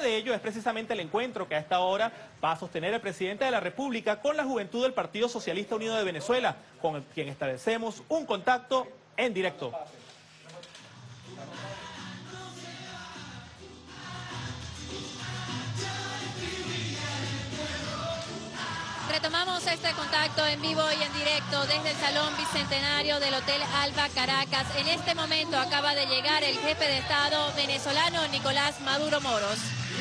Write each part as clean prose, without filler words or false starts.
de ello es precisamente el encuentro que a esta hora va a sostener el presidente de la República con la juventud del Partido Socialista Unido de Venezuela, con quien establecemos un contacto en directo. Retomamos este contacto en vivo y en directo desde el Salón Bicentenario del Hotel Alba Caracas. En este momento acaba de llegar el jefe de Estado venezolano, Nicolás Maduro Moros.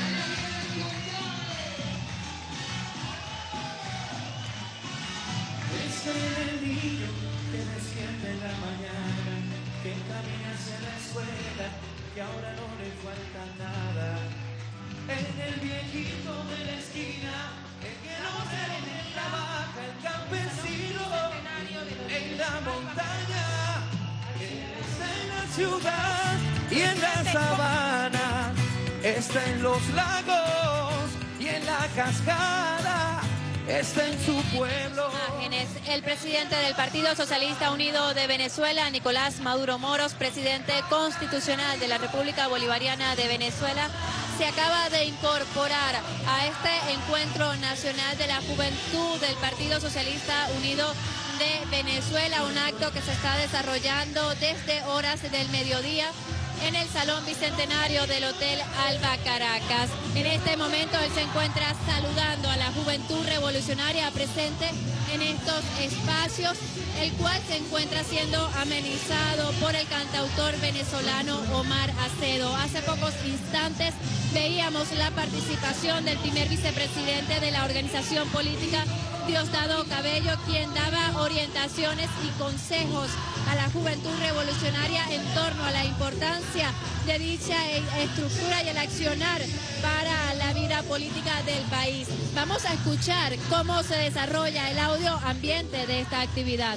Es el niño que despierta en la mañana, que camina hacia la escuela, que ahora no le falta nada. En el viejito de la esquina, en el hombre trabaja el campesino, en la montaña, está en la ciudad y en la sabana, está en los lagos y en la cascada, está en su pueblo. El presidente del Partido Socialista Unido de Venezuela, Nicolás Maduro Moros, presidente constitucional de la República Bolivariana de Venezuela, se acaba de incorporar a este encuentro nacional de la juventud del Partido Socialista Unido de Venezuela, un acto que se está desarrollando desde horas del mediodía en el Salón Bicentenario del Hotel Alba Caracas. En este momento él se encuentra saludando a la juventud revolucionaria presente en estos espacios, el cual se encuentra siendo amenizado por el cantautor venezolano Omar Acedo. Hace pocos instantes veíamos la participación del primer vicepresidente de la organización política, Diosdado Cabello, quien daba orientaciones y consejos a la juventud revolucionaria en torno a la importancia de dicha estructura y el accionar para la vida política del país. Vamos a escuchar cómo se desarrolla el audio ambiente de esta actividad.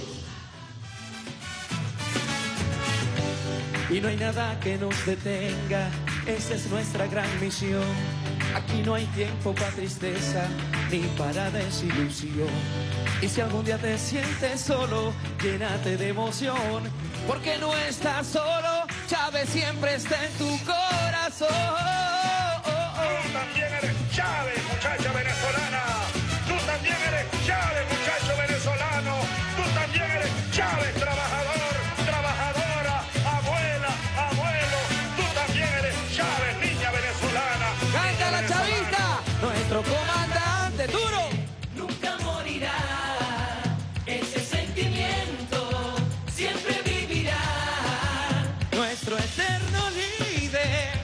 Y no hay nada que nos detenga, esa es nuestra gran misión. Aquí no hay tiempo para tristeza ni para desilusión. Y si algún día te sientes solo, llénate de emoción, porque no estás solo, Chávez siempre está en tu corazón. Tú también eres Chávez, muchacha venezolana. Tú también eres Chávez, muchacho venezolano. Tú también eres Chávez, trabajador, trabajadora, abuela, abuelo. Tú también eres Chávez, niña venezolana. ¡Canta la chavista! Nuestro comandante duro. Nunca morirá, ese sentimiento siempre vivirá. Nuestro eterno líder.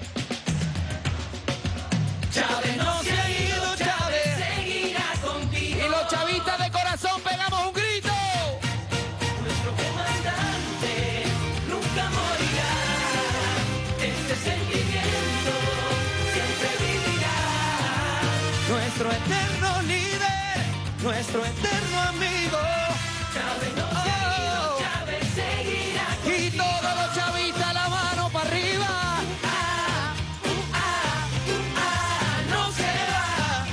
Chávez no se ha ido, Chávez seguirá contigo. Y los chavistas de corazón pegamos un grito. Nuestro comandante nunca morirá, este sentimiento siempre vivirá. Nuestro eterno líder, nuestro eterno amigo. Chávez no se ha ido, Chávez seguirá contigo. Y todos los chavistas la mano para arriba. No se va,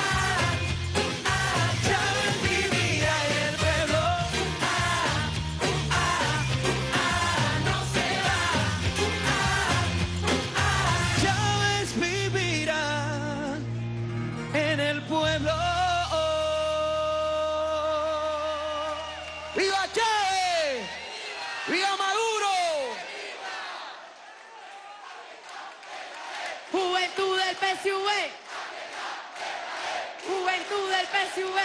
Chávez vivirá en el pueblo. no se va. Chávez vivirá en el pueblo. ¡Viva Chávez! ¡Viva Maduro! Juventud del PSV. Juventud del PSV.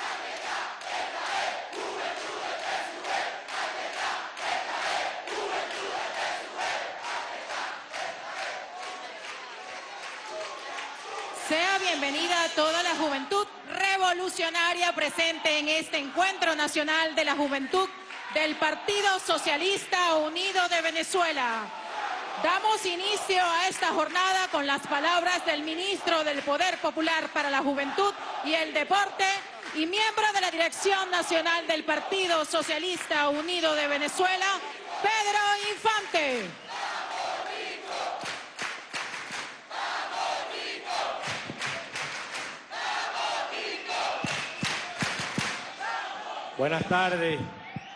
Sea bienvenida toda la juventud revolucionaria presente en este encuentro nacional de la juventud del Partido Socialista Unido de Venezuela. Damos inicio a esta jornada con las palabras del ministro del Poder Popular para la Juventud y el Deporte y miembro de la Dirección Nacional del Partido Socialista Unido de Venezuela, Pedro Infante. Buenas tardes,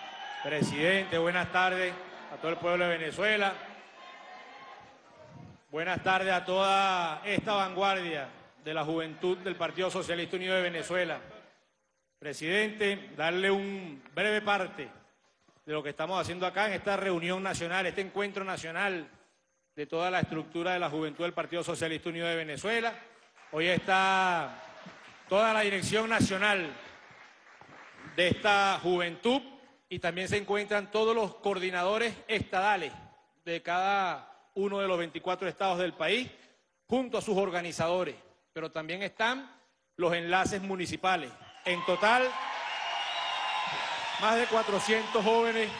presidente, buenas tardes a todo el pueblo de Venezuela. Buenas tardes a toda esta vanguardia de la juventud del Partido Socialista Unido de Venezuela. Presidente, darle un breve parte de lo que estamos haciendo acá en esta reunión nacional, este encuentro nacional de toda la estructura de la juventud del Partido Socialista Unido de Venezuela. Hoy está toda la dirección nacional de esta juventud y también se encuentran todos los coordinadores estadales de cada uno de los 24 estados del país, junto a sus organizadores, pero también están los enlaces municipales. En total, más de 400 jóvenes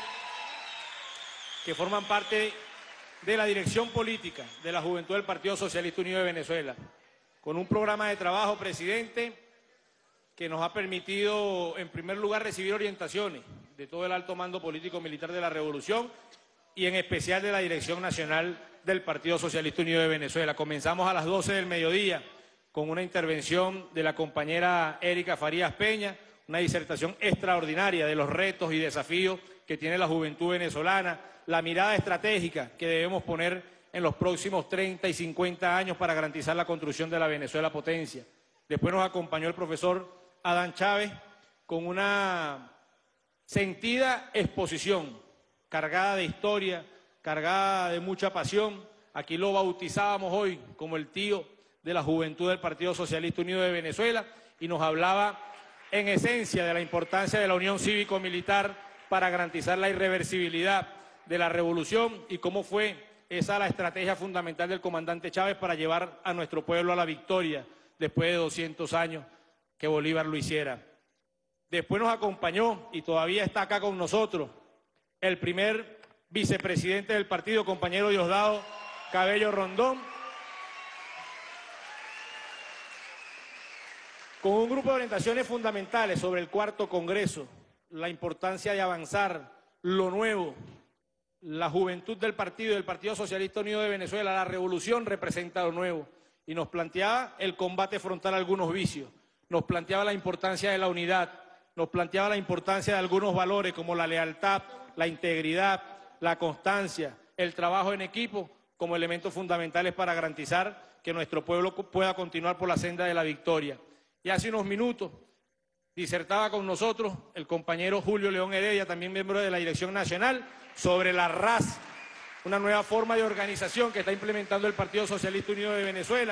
que forman parte de la dirección política de la juventud del Partido Socialista Unido de Venezuela, con un programa de trabajo, presidente, que nos ha permitido, en primer lugar, recibir orientaciones de todo el alto mando político-militar de la revolución y en especial de la Dirección Nacional del Partido Socialista Unido de Venezuela. Comenzamos a las 12 del mediodía con una intervención de la compañera Erika Farías Peña, una disertación extraordinaria de los retos y desafíos que tiene la juventud venezolana, la mirada estratégica que debemos poner en los próximos 30 y 50 años para garantizar la construcción de la Venezuela potencia. Después nos acompañó el profesor Adán Chávez con una sentida exposición, cargada de historia, cargada de mucha pasión. Aquí lo bautizábamos hoy como el tío de la juventud del Partido Socialista Unido de Venezuela y nos hablaba en esencia de la importancia de la unión cívico-militar para garantizar la irreversibilidad de la revolución y cómo fue esa la estrategia fundamental del comandante Chávez para llevar a nuestro pueblo a la victoria después de 200 años que Bolívar lo hiciera. Después nos acompañó y todavía está acá con nosotros el primer vicepresidente del partido, compañero Diosdado Cabello Rondón, con un grupo de orientaciones fundamentales sobre el cuarto Congreso, la importancia de avanzar, lo nuevo, la juventud del Partido Socialista Unido de Venezuela, la revolución representa lo nuevo, y nos planteaba el combate frontal a algunos vicios, nos planteaba la importancia de la unidad, nos planteaba la importancia de algunos valores como la lealtad, la integridad, la constancia, el trabajo en equipo como elementos fundamentales para garantizar que nuestro pueblo pueda continuar por la senda de la victoria. Y hace unos minutos disertaba con nosotros el compañero Julio León Heredia, también miembro de la Dirección Nacional, sobre la RAS, una nueva forma de organización que está implementando el Partido Socialista Unido de Venezuela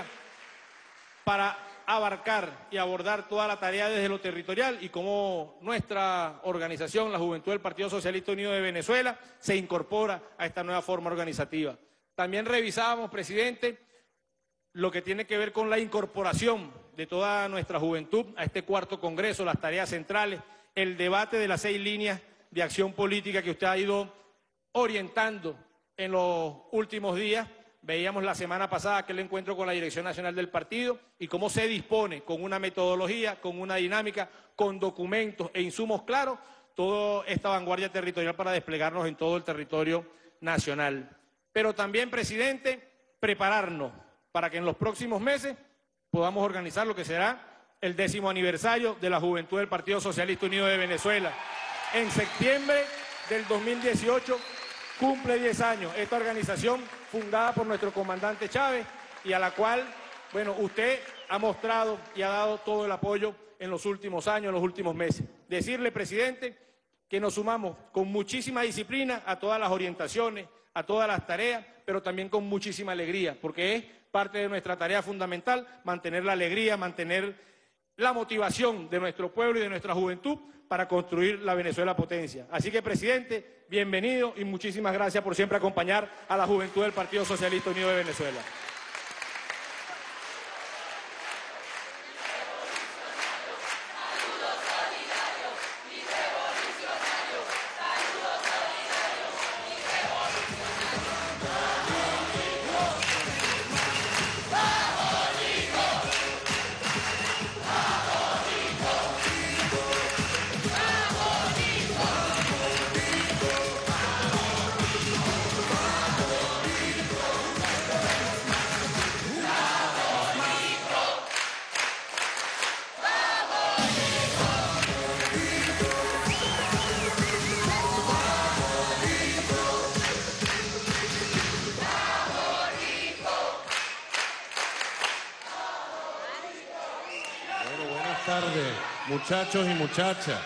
para abarcar y abordar toda la tarea desde lo territorial y cómo nuestra organización, la Juventud del Partido Socialista Unido de Venezuela, se incorpora a esta nueva forma organizativa. También revisábamos, presidente, lo que tiene que ver con la incorporación de toda nuestra juventud a este cuarto Congreso, las tareas centrales, el debate de las 6 líneas de acción política que usted ha ido orientando en los últimos días. Veíamos la semana pasada aquel encuentro con la Dirección Nacional del Partido y cómo se dispone con una metodología, con una dinámica, con documentos e insumos claros, toda esta vanguardia territorial para desplegarnos en todo el territorio nacional. Pero también, presidente, prepararnos para que en los próximos meses podamos organizar lo que será el 10º aniversario de la juventud del Partido Socialista Unido de Venezuela. En septiembre del 2018 cumple 10 años esta organización fundada por nuestro comandante Chávez y a la cual, bueno, usted ha mostrado y ha dado todo el apoyo en los últimos años, en los últimos meses. Decirle, presidente, que nos sumamos con muchísima disciplina a todas las orientaciones, a todas las tareas, pero también con muchísima alegría, porque es parte de nuestra tarea fundamental mantener la alegría, mantener la motivación de nuestro pueblo y de nuestra juventud para construir la Venezuela potencia. Así que, presidente, bienvenido y muchísimas gracias por siempre acompañar a la juventud del Partido Socialista Unido de Venezuela. tardes, muchachos y muchachas.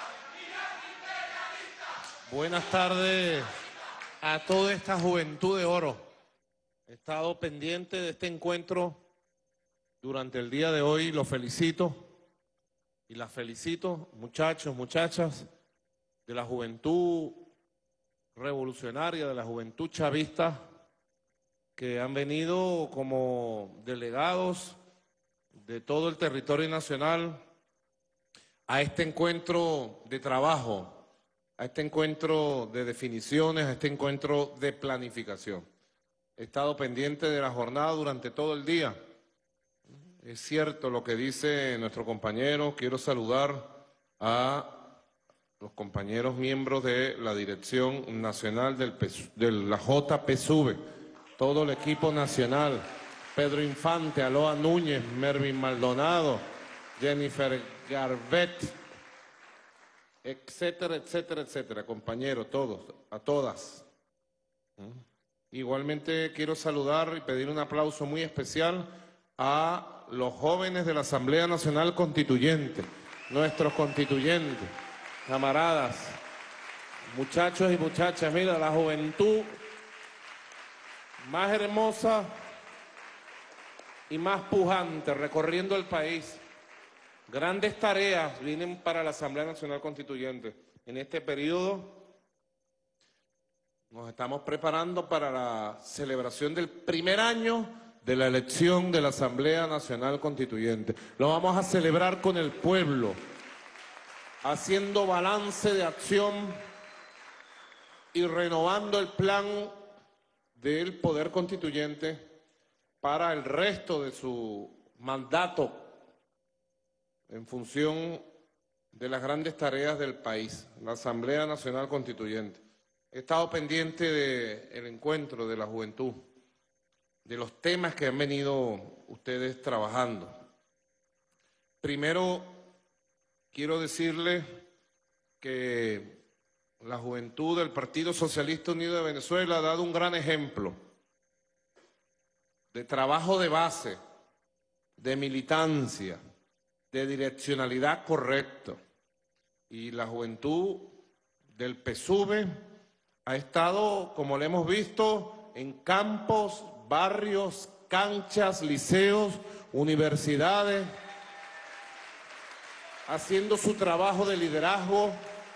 Buenas tardes a toda esta juventud de oro. He estado pendiente de este encuentro durante el día de hoy. Los felicito y las felicito, muchachos, muchachas, de la juventud revolucionaria, de la juventud chavista, que han venido como delegados de todo el territorio nacional a este encuentro de trabajo, a este encuentro de definiciones, a este encuentro de planificación. He estado pendiente de la jornada durante todo el día. Es cierto lo que dice nuestro compañero. Quiero saludar a los compañeros miembros de la Dirección Nacional de la JPSUV, todo el equipo nacional, Pedro Infante, Aloa Núñez, Mervin Maldonado, Jennifer Garbet, etcétera, etcétera, etcétera, compañeros, todos, a todas. Igualmente quiero saludar y pedir un aplauso muy especial a los jóvenes de la Asamblea Nacional Constituyente, nuestros constituyentes, camaradas, muchachos y muchachas. Mira, la juventud más hermosa y más pujante recorriendo el país. Grandes tareas vienen para la Asamblea Nacional Constituyente. En este periodo nos estamos preparando para la celebración del primer año de la elección de la Asamblea Nacional Constituyente. Lo vamos a celebrar con el pueblo, haciendo balance de acción y renovando el plan del Poder Constituyente para el resto de su mandato en función de las grandes tareas del país, la Asamblea Nacional Constituyente. He estado pendiente del encuentro de la juventud, de los temas que han venido ustedes trabajando. Primero, quiero decirles que la juventud del Partido Socialista Unido de Venezuela ha dado un gran ejemplo de trabajo de base, de militancia, de direccionalidad correcta. Y la juventud del PSUV ha estado, como lo hemos visto, en campos, barrios, canchas, liceos, universidades, haciendo su trabajo de liderazgo.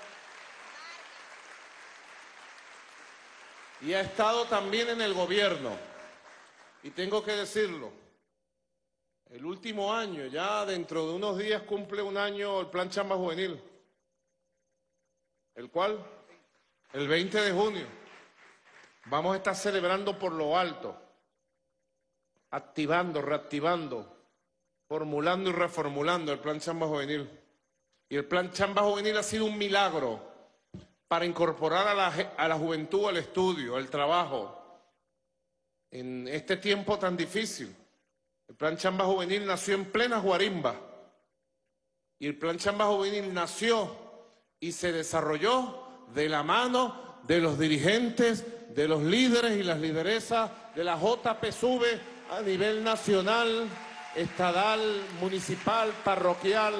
Y ha estado también en el gobierno. Y tengo que decirlo, el último año, ya dentro de unos días cumple un año el Plan Chamba Juvenil, el cual, el 20 de junio, vamos a estar celebrando por lo alto, activando, reactivando, formulando y reformulando el Plan Chamba Juvenil. Y el Plan Chamba Juvenil ha sido un milagro para incorporar a la juventud al estudio, al trabajo, en este tiempo tan difícil. El Plan Chamba Juvenil nació en plena Guarimba y el Plan Chamba Juvenil nació y se desarrolló de la mano de los dirigentes, de los líderes y las lideresas de la JPSUV a nivel nacional, estadal, municipal, parroquial.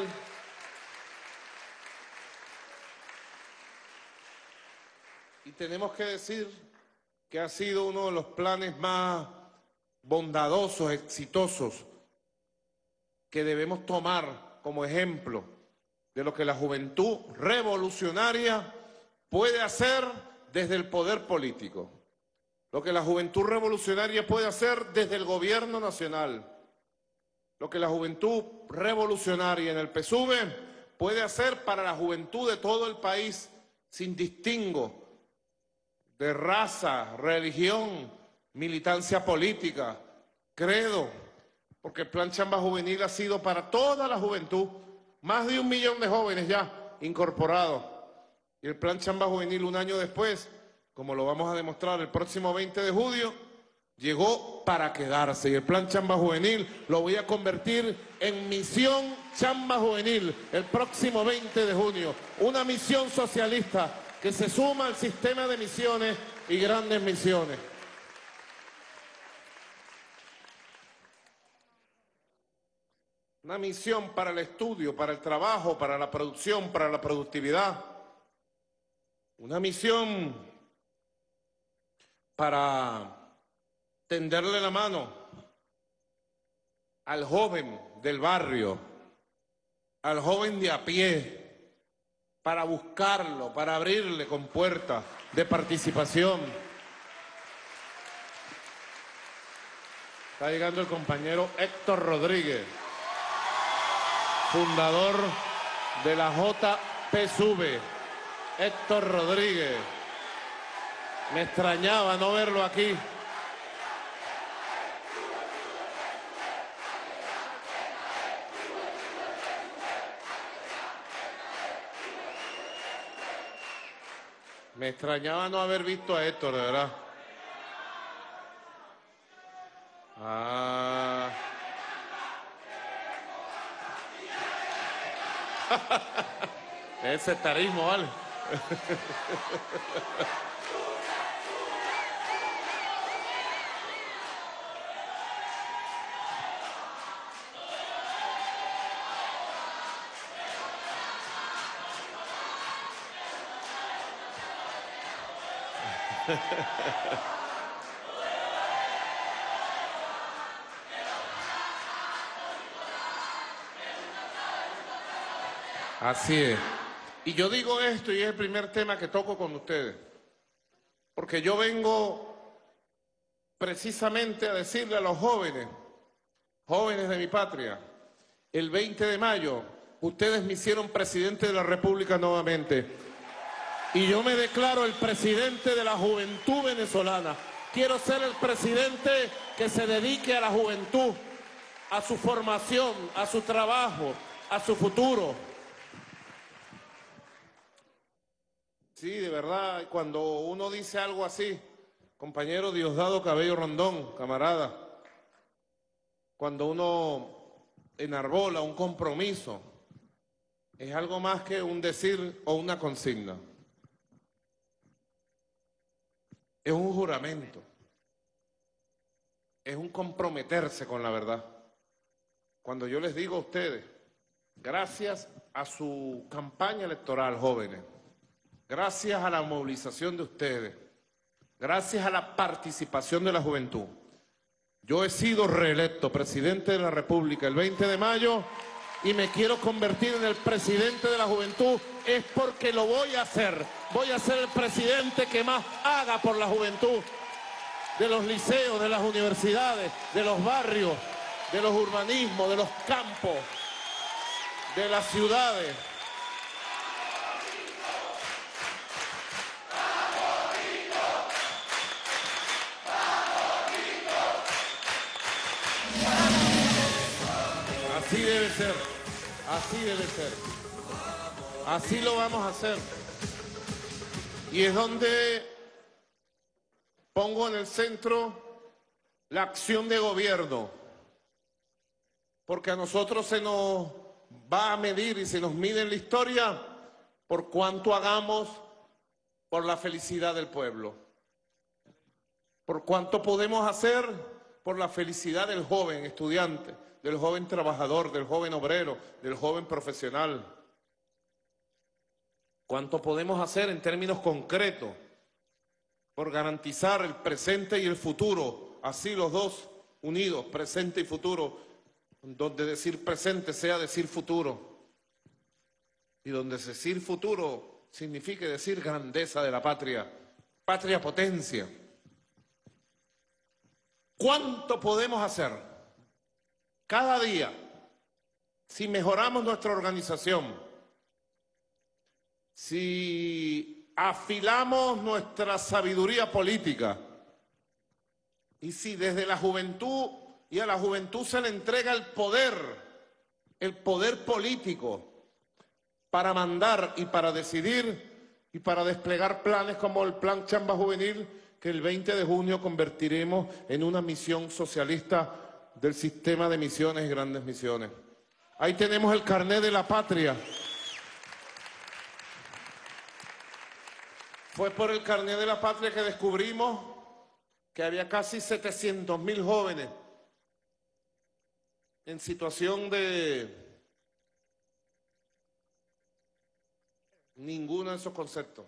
Y tenemos que decir que ha sido uno de los planes más bondadosos, exitosos, que debemos tomar como ejemplo de lo que la juventud revolucionaria puede hacer desde el poder político, lo que la juventud revolucionaria puede hacer desde el gobierno nacional, lo que la juventud revolucionaria en el PSUV puede hacer para la juventud de todo el país, sin distingo de raza, religión, militancia política, credo, porque el Plan Chamba Juvenil ha sido para toda la juventud, más de 1 millón de jóvenes ya incorporados. Y el Plan Chamba Juvenil, un año después, como lo vamos a demostrar el próximo 20 de julio, llegó para quedarse. Y el Plan Chamba Juvenil lo voy a convertir en Misión Chamba Juvenil el próximo 20 de junio. Una misión socialista que se suma al sistema de misiones y grandes misiones. una misión para el estudio, para el trabajo, para la producción, para la productividad, una misión para tenderle la mano al joven del barrio, al joven de a pie, para buscarlo, para abrirle compuertas de participación. Está llegando el compañero Héctor Rodríguez, fundador de la JPSUV. Héctor Rodríguez. Me extrañaba no verlo aquí. Me extrañaba no haber visto a Héctor, de verdad. Ah. Ese tarismo, ¿vale? Así es. Y yo digo esto y es el primer tema que toco con ustedes, porque yo vengo precisamente a decirle a los jóvenes, jóvenes de mi patria, el 20 de mayo ustedes me hicieron presidente de la República nuevamente y yo me declaro el presidente de la juventud venezolana. Quiero ser el presidente que se dedique a la juventud, a su formación, a su trabajo, a su futuro. Sí, de verdad, cuando uno dice algo así, compañero Diosdado Cabello Rondón, camarada, cuando uno enarbola un compromiso, es algo más que un decir o una consigna. Es un juramento, es un comprometerse con la verdad. Cuando yo les digo a ustedes, gracias a su campaña electoral, jóvenes, gracias a la movilización de ustedes, gracias a la participación de la juventud, yo he sido reelecto presidente de la República el 20 de mayo y me quiero convertir en el presidente de la juventud, es porque lo voy a hacer. Voy a ser el presidente que más haga por la juventud, de los liceos, de las universidades, de los barrios, de los urbanismos, de los campos, de las ciudades. Así debe ser, así debe ser, así lo vamos a hacer. Y es donde pongo en el centro la acción de gobierno, porque a nosotros se nos va a medir y se nos mide en la historia por cuánto hagamos por la felicidad del pueblo, por cuánto podemos hacer por la felicidad del joven estudiante, del joven trabajador, del joven obrero, del joven profesional. ¿Cuánto podemos hacer en términos concretos por garantizar el presente y el futuro? Así los dos unidos, presente y futuro, donde decir presente sea decir futuro. Y donde decir futuro signifique decir grandeza de la patria, patria potencia. ¿Cuánto podemos hacer cada día si mejoramos nuestra organización? Si afilamos nuestra sabiduría política y si desde la juventud y a la juventud se le entrega el poder político para mandar y para decidir y para desplegar planes como el Plan Chamba Juvenil que el 20 de junio convertiremos en una misión socialista del sistema de misiones y grandes misiones. Ahí tenemos el carnet de la patria. Fue por el carnet de la patria que descubrimos que había casi 700.000 jóvenes en situación de ninguno de esos conceptos.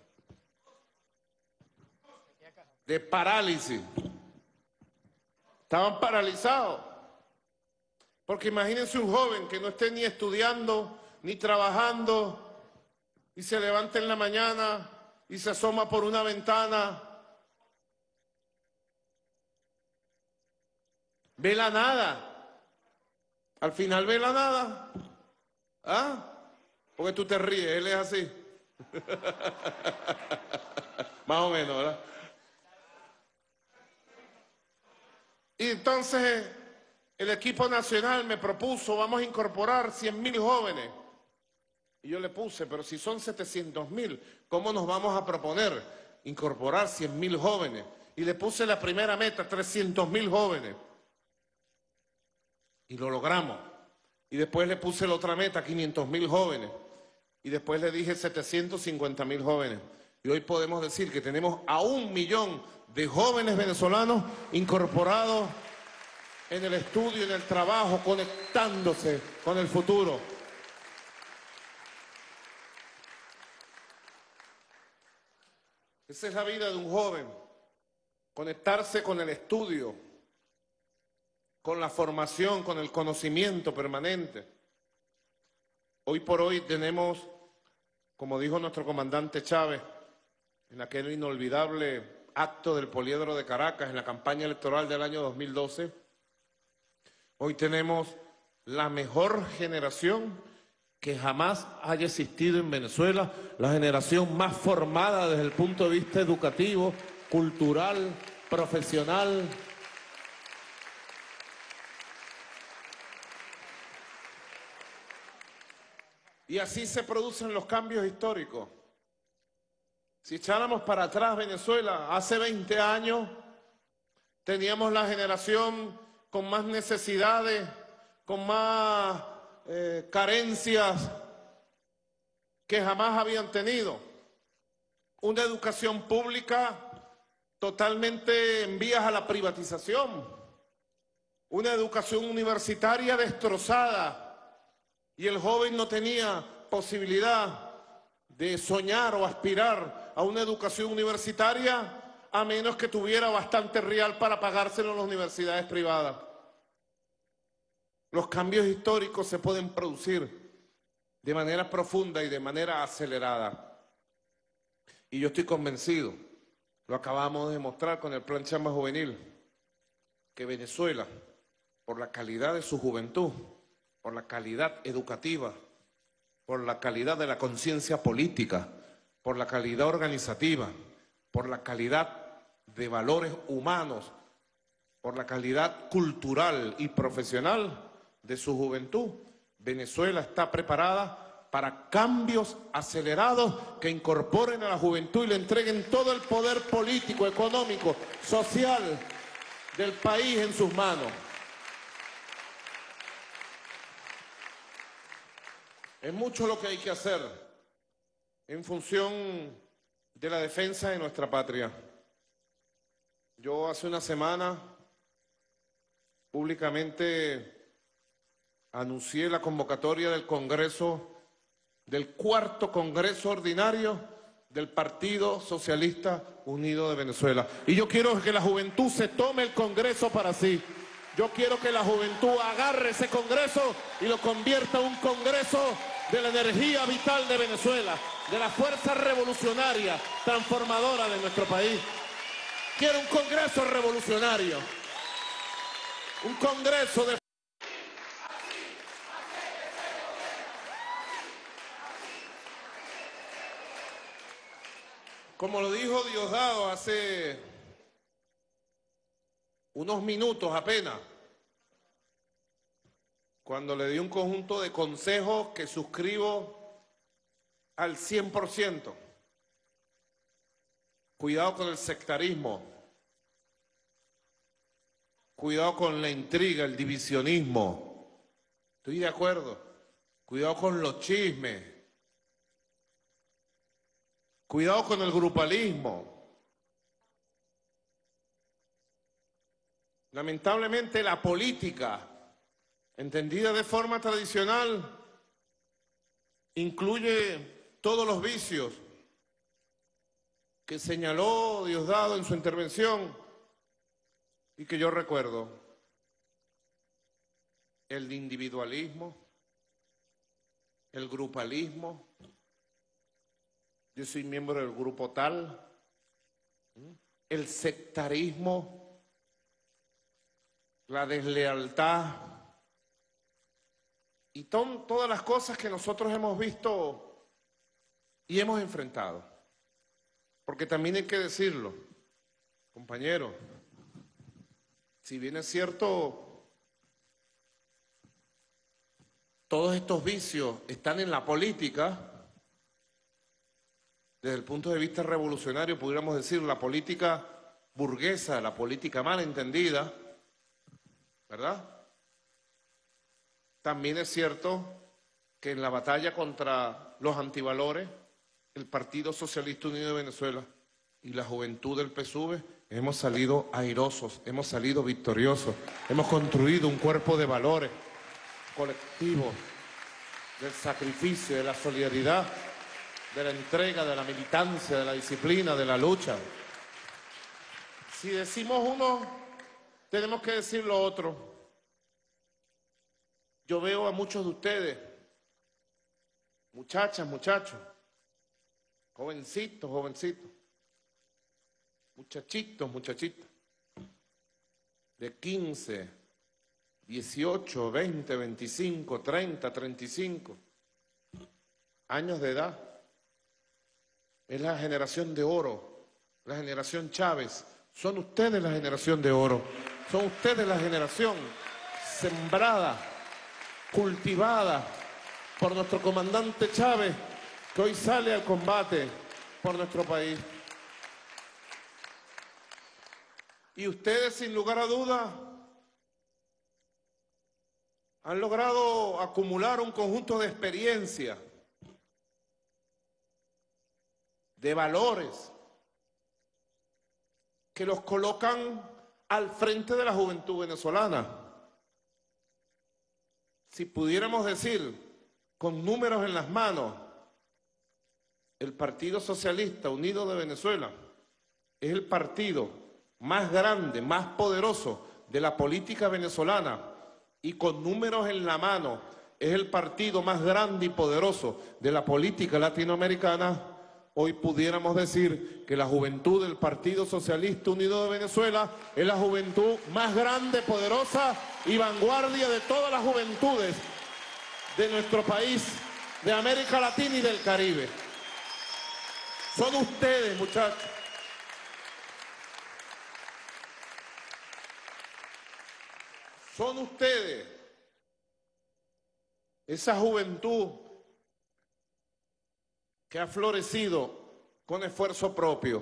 De parálisis. Estaban paralizados. Porque imagínense un joven que no esté ni estudiando, ni trabajando, y se levanta en la mañana y se asoma por una ventana. Ve la nada. Al final ve la nada. ¿Ah? Porque tú te ríes, él es así. Más o menos, ¿verdad? Y entonces el equipo nacional me propuso, vamos a incorporar 100.000 jóvenes. Y yo le puse, pero si son 700.000, ¿cómo nos vamos a proponer incorporar 100.000 jóvenes? Y le puse la primera meta, 300.000 jóvenes. Y lo logramos. Y después le puse la otra meta, 500.000 jóvenes. Y después le dije 750.000 jóvenes. Y hoy podemos decir que tenemos a 1 millón de jóvenes venezolanos incorporados en el estudio, en el trabajo, conectándose con el futuro. Esa es la vida de un joven, conectarse con el estudio, con la formación, con el conocimiento permanente. Hoy por hoy tenemos, como dijo nuestro comandante Chávez, en aquel inolvidable acto del Poliedro de Caracas, en la campaña electoral del año 2012, hoy tenemos la mejor generación que jamás haya existido en Venezuela, la generación más formada desde el punto de vista educativo, cultural, profesional. Y así se producen los cambios históricos. Si echáramos para atrás Venezuela, hace 20 años teníamos la generación con más necesidades, con más carencias que jamás habían tenido. Una educación pública totalmente en vías a la privatización. Una educación universitaria destrozada. Y el joven no tenía posibilidad de soñar o aspirar a una educación universitaria a menos que tuviera bastante real para pagárselo en las universidades privadas. Los cambios históricos se pueden producir de manera profunda y de manera acelerada. Y yo estoy convencido, lo acabamos de demostrar con el Plan Chamba Juvenil, que Venezuela, por la calidad de su juventud, por la calidad educativa, por la calidad de la conciencia política, por la calidad organizativa, por la calidad de valores humanos, por la calidad cultural y profesional de su juventud, Venezuela está preparada para cambios acelerados que incorporen a la juventud y le entreguen todo el poder político, económico, social del país en sus manos. Es mucho lo que hay que hacer en función de la defensa de nuestra patria. Yo hace una semana públicamente anuncié la convocatoria del Congreso, del 4º Congreso Ordinario del Partido Socialista Unido de Venezuela. Y yo quiero que la juventud se tome el Congreso para sí. Yo quiero que la juventud agarre ese Congreso y lo convierta en un Congreso de la energía vital de Venezuela, de la fuerza revolucionaria, transformadora de nuestro país. Quiero un Congreso revolucionario, un Congreso de... Como lo dijo Diosdado hace unos minutos apenas, cuando le di un conjunto de consejos que suscribo al 100%. Cuidado con el sectarismo, cuidado con la intriga, el divisionismo. Estoy de acuerdo. Cuidado con los chismes. Cuidado con el grupalismo. Lamentablemente la política entendida de forma tradicional, incluye todos los vicios que señaló Diosdado en su intervención y que yo recuerdo: el individualismo, el grupalismo, yo soy miembro del grupo tal, el sectarismo, la deslealtad y todas las cosas que nosotros hemos visto y hemos enfrentado. Porque también hay que decirlo, compañero, si bien es cierto, todos estos vicios están en la política, desde el punto de vista revolucionario, pudiéramos decir, la política burguesa, la política mal entendida, ¿verdad? También es cierto que en la batalla contra los antivalores, el Partido Socialista Unido de Venezuela y la juventud del PSUV hemos salido airosos, hemos salido victoriosos, hemos construido un cuerpo de valores colectivos, del sacrificio, de la solidaridad, de la entrega, de la militancia, de la disciplina, de la lucha. Si decimos uno, tenemos que decir lo otro. Yo veo a muchos de ustedes, muchachas, muchachos, jovencitos, jovencitos, muchachitos, muchachitas, de 15, 18, 20, 25, 30, 35 años de edad. Es la generación de oro, la generación Chávez. Son ustedes la generación de oro, son ustedes la generación sembrada, cultivada por nuestro comandante Chávez, que hoy sale al combate por nuestro país. Y ustedes, sin lugar a duda, han logrado acumular un conjunto de experiencias, de valores, que los colocan al frente de la juventud venezolana. Si pudiéramos decir, con números en las manos, el Partido Socialista Unido de Venezuela es el partido más grande, más poderoso de la política venezolana, y con números en la mano es el partido más grande y poderoso de la política latinoamericana, hoy pudiéramos decir que la juventud del Partido Socialista Unido de Venezuela es la juventud más grande, poderosa y vanguardia de todas las juventudes de nuestro país, de América Latina y del Caribe. Son ustedes, muchachos. Son ustedes, esa juventud que ha florecido con esfuerzo propio,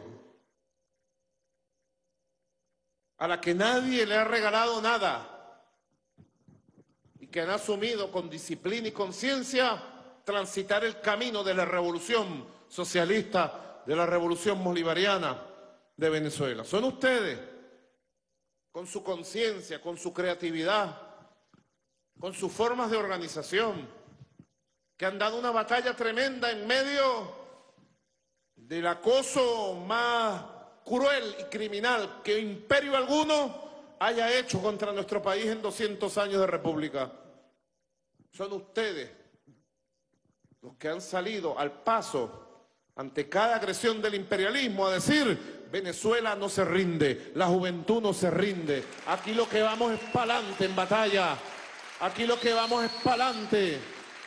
a la que nadie le ha regalado nada y que han asumido con disciplina y conciencia transitar el camino de la revolución socialista, de la revolución bolivariana de Venezuela. Son ustedes, con su conciencia, con su creatividad, con sus formas de organización, que han dado una batalla tremenda en medio del acoso más cruel y criminal que imperio alguno haya hecho contra nuestro país en 200 años de república. Son ustedes los que han salido al paso ante cada agresión del imperialismo a decir: Venezuela no se rinde, la juventud no se rinde, aquí lo que vamos es pa'lante en batalla, aquí lo que vamos es pa'lante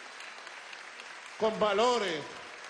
con valores.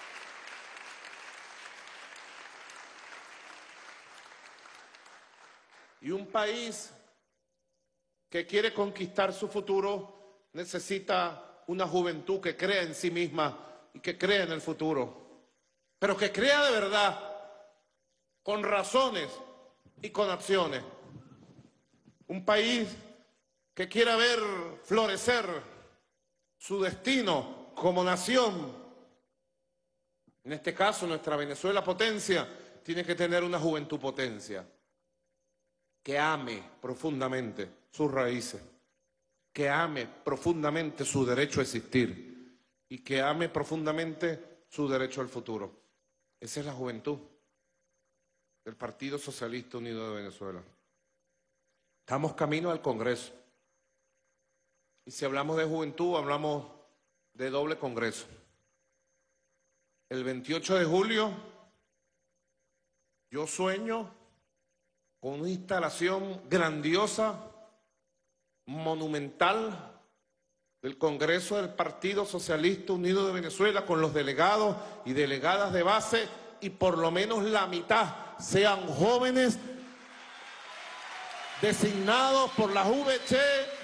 Y un país que quiere conquistar su futuro necesita una juventud que crea en sí misma y que crea en el futuro, pero que crea de verdad, con razones y con acciones. Un país que quiera ver florecer su destino como nación. En este caso, nuestra Venezuela potencia tiene que tener una juventud potencia, que ame profundamente sus raíces, que ame profundamente su derecho a existir y que ame profundamente su derecho al futuro. Esa es la juventud del Partido Socialista Unido de Venezuela. Estamos camino al Congreso. Y si hablamos de juventud, hablamos de doble Congreso. El 28 de julio, yo sueño con una instalación grandiosa, monumental, del Congreso del Partido Socialista Unido de Venezuela, con los delegados y delegadas de base, y por lo menos la mitad sean jóvenes designados por las VC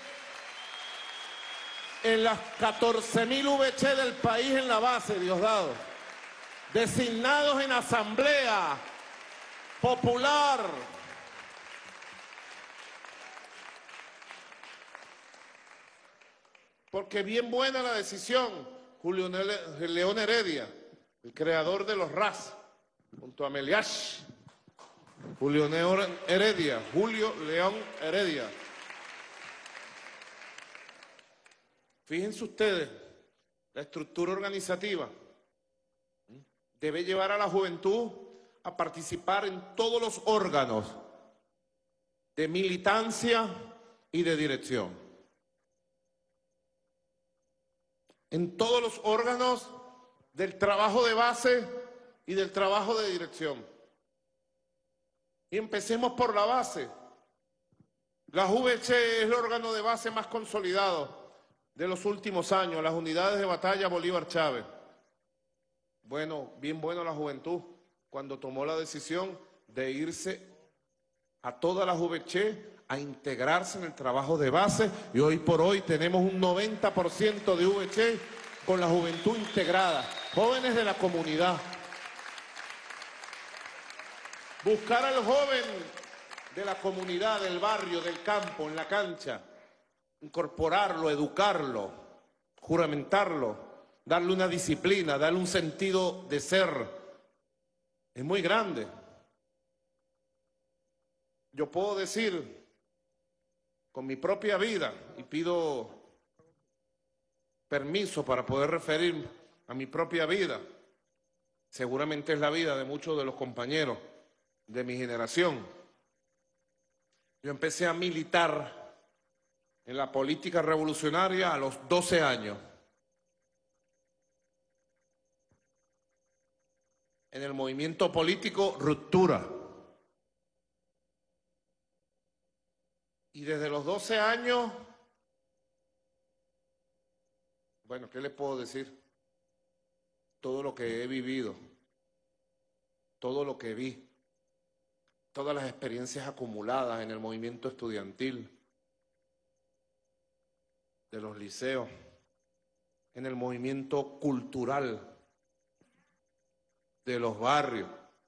en las 14.000 VC del país en la base, Diosdado, designados en asamblea popular, porque bien buena la decisión, Julio León Heredia, el creador de los RAS, junto a Meliash, Julio León Heredia. Fíjense ustedes, la estructura organizativa debe llevar a la juventud a participar en todos los órganos de militancia y de dirección. En todos los órganos del trabajo de base y del trabajo de dirección. Y empecemos por la base. La VC es el órgano de base más consolidado de los últimos años, las unidades de batalla Bolívar Chávez. Bueno, bien bueno la juventud cuando tomó la decisión de irse a toda la VC a integrarse en el trabajo de base, y hoy por hoy tenemos un 90% de VC con la juventud integrada, jóvenes de la comunidad. Buscar al joven de la comunidad, del barrio, del campo, en la cancha, incorporarlo, educarlo, juramentarlo, darle una disciplina, darle un sentido de ser, es muy grande. Yo puedo decir con mi propia vida, y pido permiso para poder referir a mi propia vida, seguramente es la vida de muchos de los compañeros de mi generación. Yo empecé a militar en la política revolucionaria a los 12 años. En el movimiento político Ruptura. Y desde los 12 años, bueno, ¿qué les puedo decir? Todo lo que he vivido, todo lo que vi, todas las experiencias acumuladas en el movimiento estudiantil, de los liceos, en el movimiento cultural, de los barrios,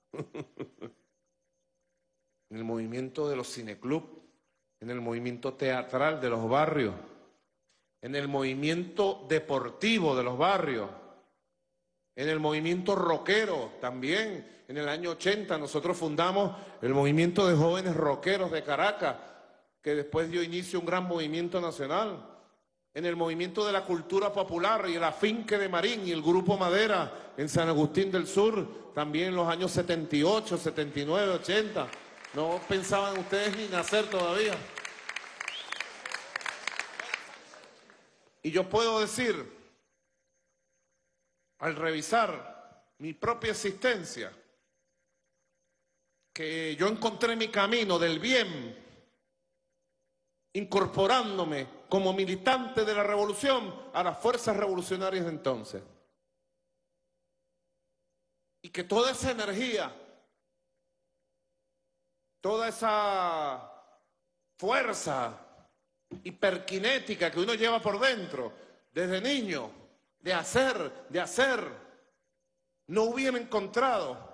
en el movimiento de los cineclubs, en el movimiento teatral de los barrios, en el movimiento deportivo de los barrios, en el movimiento rockero también. En el año 80 nosotros fundamos el movimiento de jóvenes rockeros de Caracas, que después dio inicio a un gran movimiento nacional. En el movimiento de la cultura popular y el afinque de Marín y el Grupo Madera en San Agustín del Sur, también en los años 78, 79, 80. No pensaban ustedes ni nacer todavía. Y yo puedo decir, al revisar mi propia existencia, que yo encontré mi camino del bien, incorporándome como militante de la revolución a las fuerzas revolucionarias de entonces. Y que toda esa energía, toda esa fuerza hiperkinética que uno lleva por dentro, desde niño, de hacer, no hubiera encontrado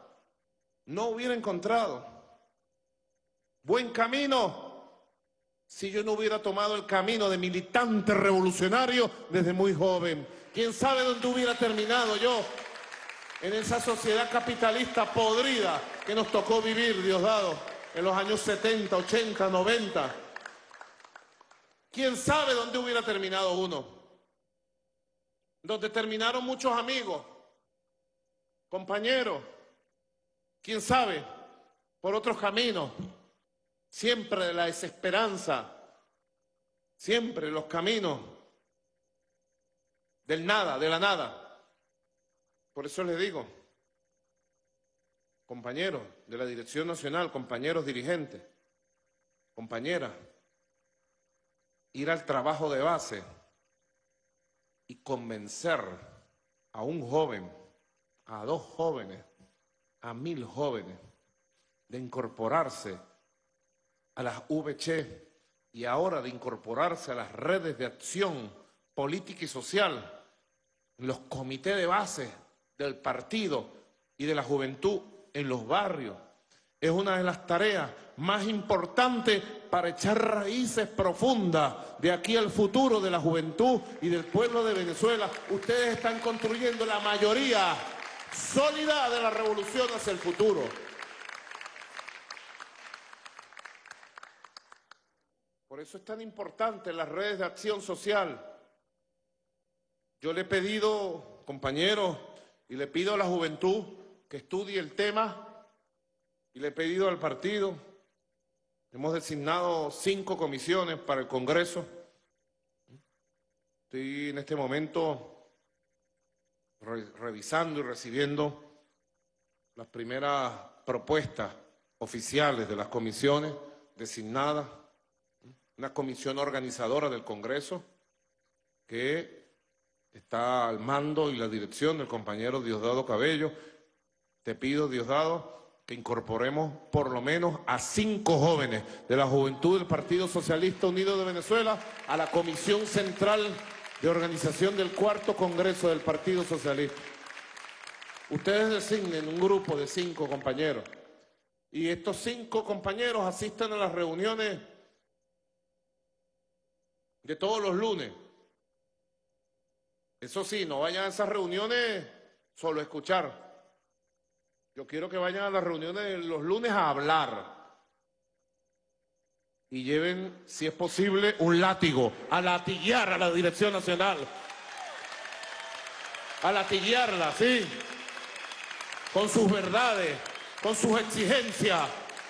buen camino si yo no hubiera tomado el camino de militante revolucionario desde muy joven. ¿Quién sabe dónde hubiera terminado yo? En esa sociedad capitalista podrida que nos tocó vivir, Diosdado, en los años 70, 80, 90. ¿Quién sabe dónde hubiera terminado uno? Donde terminaron muchos amigos, compañeros. ¿Quién sabe? Por otros caminos. Siempre de la desesperanza. Siempre los caminos del nada, de la nada. Por eso les digo, compañeros de la Dirección Nacional, compañeros dirigentes, compañeras, ir al trabajo de base y convencer a un joven, a 2 jóvenes, a 1000 jóvenes de incorporarse a las VC y ahora de incorporarse a las redes de acción política y social, los comités de base del partido y de la juventud en los barrios. Es una de las tareas más importantes para echar raíces profundas de aquí al futuro de la juventud y del pueblo de Venezuela. Ustedes están construyendo la mayoría sólida de la revolución hacia el futuro. Por eso es tan importante las redes de acción social. Yo le he pedido, compañeros, y le pido a la juventud que estudie el tema, y le he pedido al partido, hemos designado 5 comisiones para el Congreso. Estoy en este momento revisando y recibiendo las primeras propuestas oficiales de las comisiones designadas. Una comisión organizadora del Congreso que está al mando y la dirección del compañero Diosdado Cabello. Te pido, Diosdado, que incorporemos por lo menos a 5 jóvenes de la juventud del Partido Socialista Unido de Venezuela a la Comisión Central de Organización del 4º Congreso del Partido Socialista. Ustedes designen un grupo de 5 compañeros y estos 5 compañeros asistan a las reuniones de todos los lunes. Eso sí, no vayan a esas reuniones solo a escuchar. Yo quiero que vayan a las reuniones de los lunes a hablar. Y lleven, si es posible, un látigo, a latiguear a la Dirección Nacional. A latiguearla, sí. Con sus verdades, con sus exigencias.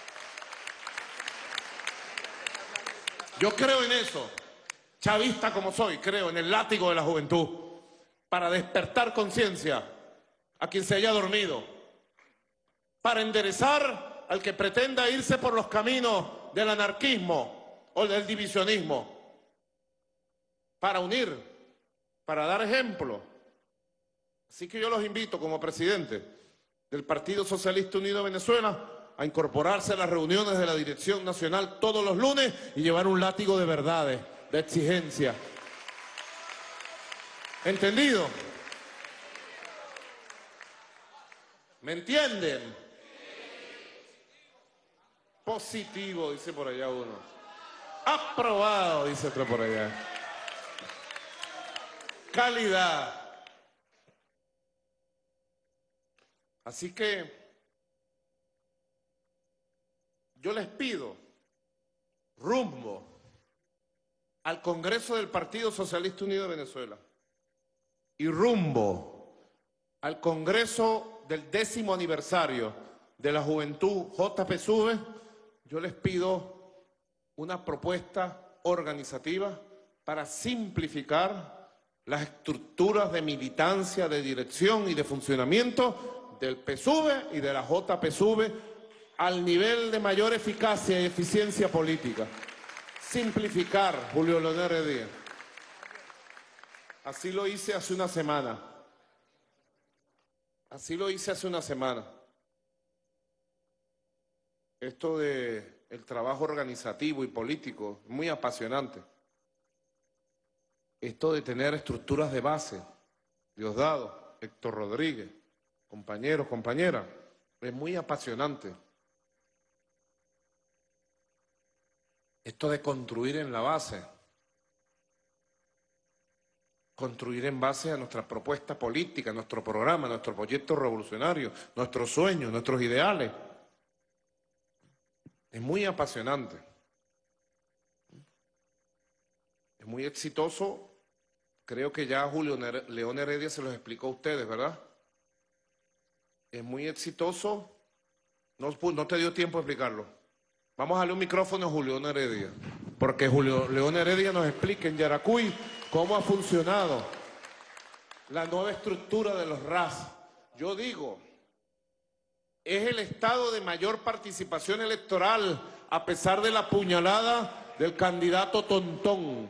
Yo creo en eso. Chavista como soy, creo en el látigo de la juventud, para despertar conciencia a quien se haya dormido, para enderezar al que pretenda irse por los caminos del anarquismo o del divisionismo, para unir, para dar ejemplo. Así que yo los invito como presidente del Partido Socialista Unido de Venezuela a incorporarse a las reuniones de la Dirección Nacional todos los lunes y llevar un látigo de verdades, de exigencia. ¿Entendido? ¿Me entienden? Positivo, dice por allá uno. Aprobado, dice otro por allá. Calidad. Así que yo les pido rumbo al Congreso del Partido Socialista Unido de Venezuela y rumbo al Congreso del 10º aniversario de la Juventud JPSUV, yo les pido una propuesta organizativa para simplificar las estructuras de militancia, de dirección y de funcionamiento del PSUV y de la JPSUV al nivel de mayor eficacia y eficiencia política. Simplificar, Julio Leonel Heredia. Así lo hice hace una semana. Así lo hice hace una semana. Esto de el trabajo organizativo y político es muy apasionante. Esto de tener estructuras de base, Diosdado, Héctor Rodríguez, compañeros, compañeras, es muy apasionante. Esto de construir en la base, construir en base a nuestra propuesta política, nuestro programa, nuestro proyecto revolucionario, nuestros sueños, nuestros ideales. Es muy apasionante. Es muy exitoso. Creo que ya Julio León Heredia se los explicó a ustedes, ¿verdad? Es muy exitoso. No te dio tiempo de explicarlo. Vamos a darle un micrófono a Julio León Heredia, porque Julio León Heredia nos explica en Yaracuy cómo ha funcionado la nueva estructura de los RAS. Yo digo, es el estado de mayor participación electoral, a pesar de la puñalada del candidato Tontón,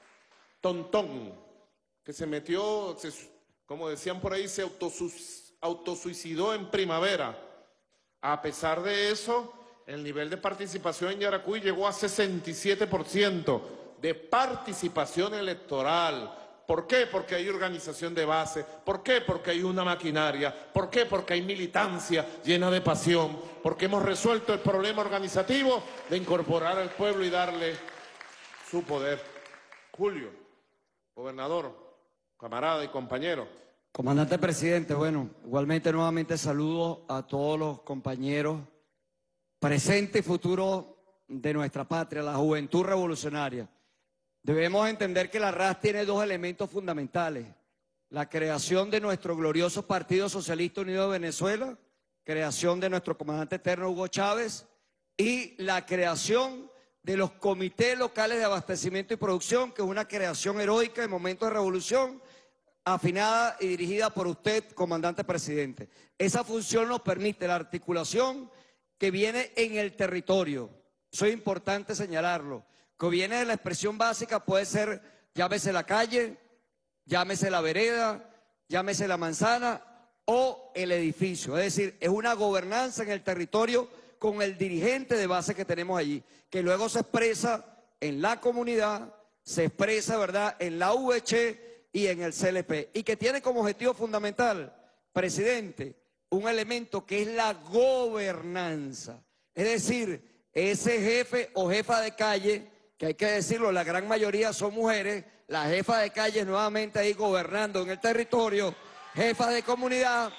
que se metió, como decían por ahí, se autosuicidó en primavera. A pesar de eso, el nivel de participación en Yaracuy llegó a 67% de participación electoral. ¿Por qué? Porque hay organización de base. ¿Por qué? Porque hay una maquinaria. ¿Por qué? Porque hay militancia llena de pasión. Porque hemos resuelto el problema organizativo de incorporar al pueblo y darle su poder. Julio, gobernador, camarada y compañero. Comandante presidente, bueno, igualmente nuevamente saludo a todos los compañeros presente y futuro de nuestra patria, la juventud revolucionaria. Debemos entender que la RAS tiene dos elementos fundamentales: la creación de nuestro glorioso Partido Socialista Unido de Venezuela, creación de nuestro comandante eterno Hugo Chávez, y la creación de los comités locales de abastecimiento y producción, que es una creación heroica en momentos de revolución, afinada y dirigida por usted, comandante presidente. Esa función nos permite la articulación que viene en el territorio. Eso es importante señalarlo. Que viene de la expresión básica, puede ser, llámese la calle, llámese la vereda, llámese la manzana o el edificio. Es decir, es una gobernanza en el territorio con el dirigente de base que tenemos allí, que luego se expresa en la comunidad, se expresa, ¿verdad?, en la VC y en el CLP, y que tiene como objetivo fundamental, presidente, un elemento que es la gobernanza. Es decir, ese jefe o jefa de calle, que hay que decirlo, la gran mayoría son mujeres, la jefa de calle nuevamente ahí gobernando en el territorio, jefa de comunidad,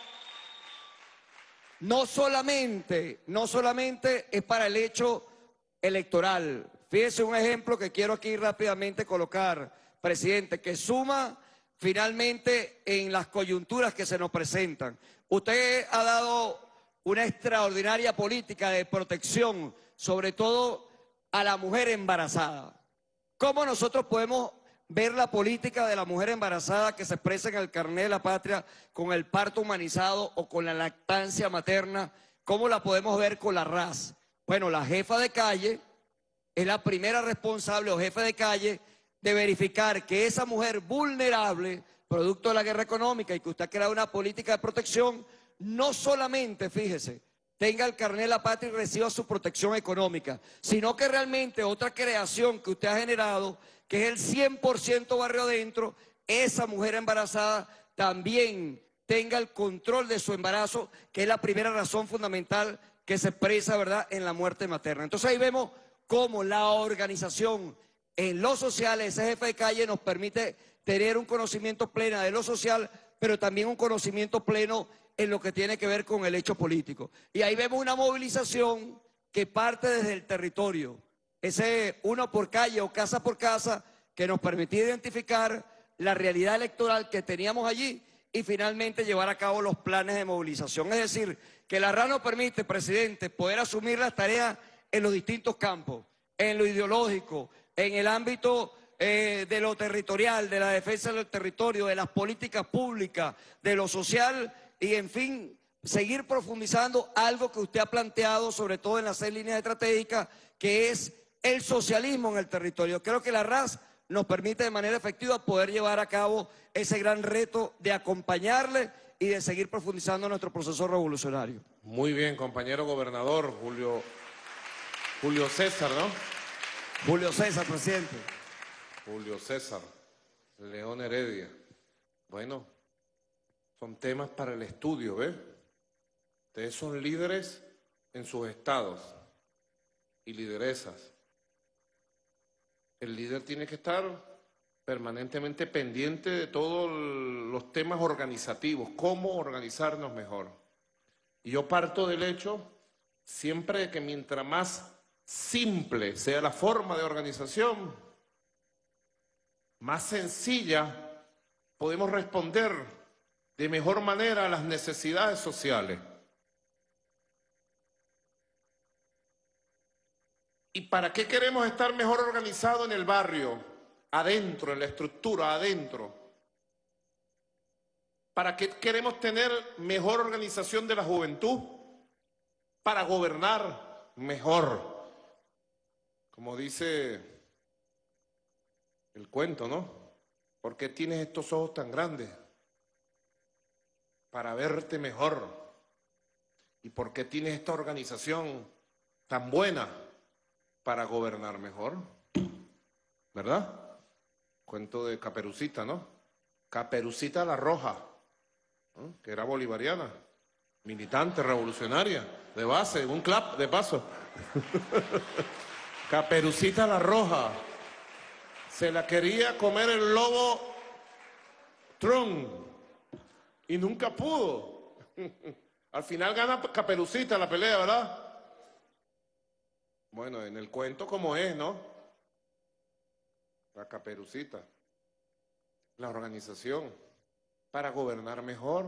no solamente es para el hecho electoral. Fíjese un ejemplo que quiero aquí rápidamente colocar, presidente, que suma finalmente en las coyunturas que se nos presentan. Usted ha dado una extraordinaria política de protección, sobre todo a la mujer embarazada. ¿Cómo nosotros podemos ver la política de la mujer embarazada que se expresa en el carnet de la patria con el parto humanizado o con la lactancia materna? ¿Cómo la podemos ver con la RAS? Bueno, la jefa de calle es la primera responsable o jefe de calle de verificar que esa mujer vulnerable, producto de la guerra económica y que usted ha creado una política de protección, no solamente, fíjese, tenga el carnet de la patria y reciba su protección económica, sino que realmente otra creación que usted ha generado, que es el 100% barrio adentro, esa mujer embarazada también tenga el control de su embarazo, que es la primera razón fundamental que se expresa, ¿verdad?, en la muerte materna. Entonces ahí vemos cómo la organización en lo social, ese jefe de calle nos permite tener un conocimiento pleno de lo social, pero también un conocimiento pleno en lo que tiene que ver con el hecho político. Y ahí vemos una movilización que parte desde el territorio, ese uno por calle o casa por casa, que nos permitía identificar la realidad electoral que teníamos allí y finalmente llevar a cabo los planes de movilización. Es decir, que la RAS nos permite, presidente, poder asumir las tareas en los distintos campos, en lo ideológico, en el ámbito de lo territorial, de la defensa del territorio, de las políticas públicas, de lo social y, en fin, seguir profundizando algo que usted ha planteado, sobre todo en las 6 líneas estratégicas, que es el socialismo en el territorio. Creo que la RAS nos permite de manera efectiva poder llevar a cabo ese gran reto de acompañarle y de seguir profundizando nuestro proceso revolucionario. Muy bien, compañero gobernador, Julio César, ¿no? Julio César, presidente. Julio César León Heredia. Bueno, son temas para el estudio, ¿ves? Ustedes son líderes en sus estados y lideresas. El líder tiene que estar permanentemente pendiente de todos los temas organizativos, cómo organizarnos mejor. Y yo parto del hecho siempre de que mientras más simple sea la forma de organización, más sencilla, podemos responder de mejor manera a las necesidades sociales. ¿Y para qué queremos estar mejor organizados en el barrio? Adentro, en la estructura, adentro. ¿Para qué queremos tener mejor organización de la juventud? Para gobernar mejor. Como dice el cuento, ¿no? ¿Por qué tienes estos ojos tan grandes? Para verte mejor. ¿Y por qué tienes esta organización tan buena? Para gobernar mejor. ¿Verdad? Cuento de Caperucita, ¿no? Caperucita la Roja, ¿no? Que era bolivariana, militante, revolucionaria, de base, un clap de paso. Caperucita la Roja. Se la quería comer el lobo Trump y nunca pudo. Al final gana Caperucita la pelea, ¿verdad? Bueno, en el cuento como es, ¿no? La Caperucita. La organización para gobernar mejor.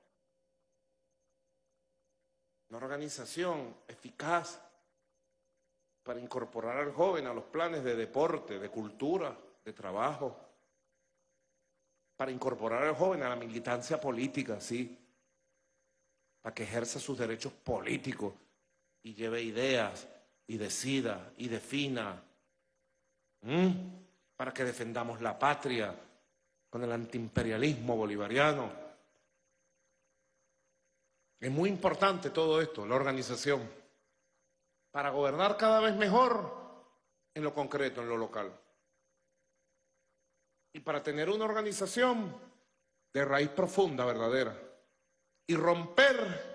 Una organización eficaz para incorporar al joven a los planes de deporte, de cultura, de trabajo. Para incorporar al joven a la militancia política, sí. Para que ejerza sus derechos políticos y lleve ideas y decida y defina. Para que defendamos la patria con el antiimperialismo bolivariano. Es muy importante todo esto, la organización, para gobernar cada vez mejor en lo concreto, en lo local. Y para tener una organización de raíz profunda, verdadera, y romper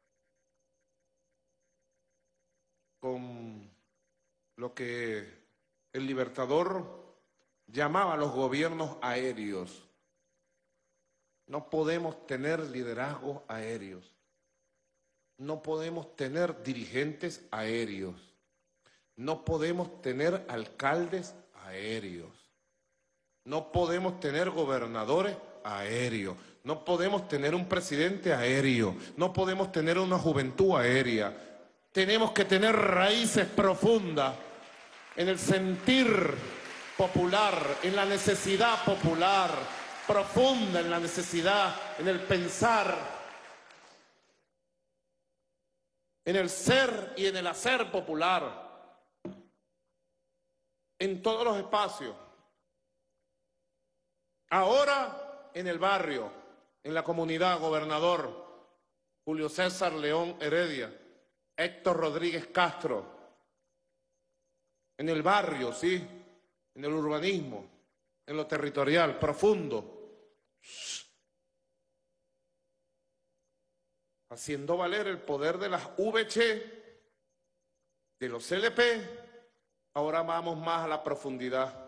con lo que el Libertador llamaba los gobiernos aéreos. No podemos tener liderazgos aéreos. No podemos tener dirigentes aéreos. No podemos tener alcaldes aéreos. No podemos tener gobernadores aéreos. No podemos tener un presidente aéreo. No podemos tener una juventud aérea. Tenemos que tener raíces profundas en el sentir popular, en la necesidad popular, profunda en la necesidad, en el pensar, en el ser y en el hacer popular, en todos los espacios. Ahora en el barrio, en la comunidad, gobernador Julio César León Heredia, Héctor Rodríguez Castro, en el barrio, sí, en el urbanismo, en lo territorial, profundo, haciendo valer el poder de las VC, de los CLP, ahora vamos más a la profundidad,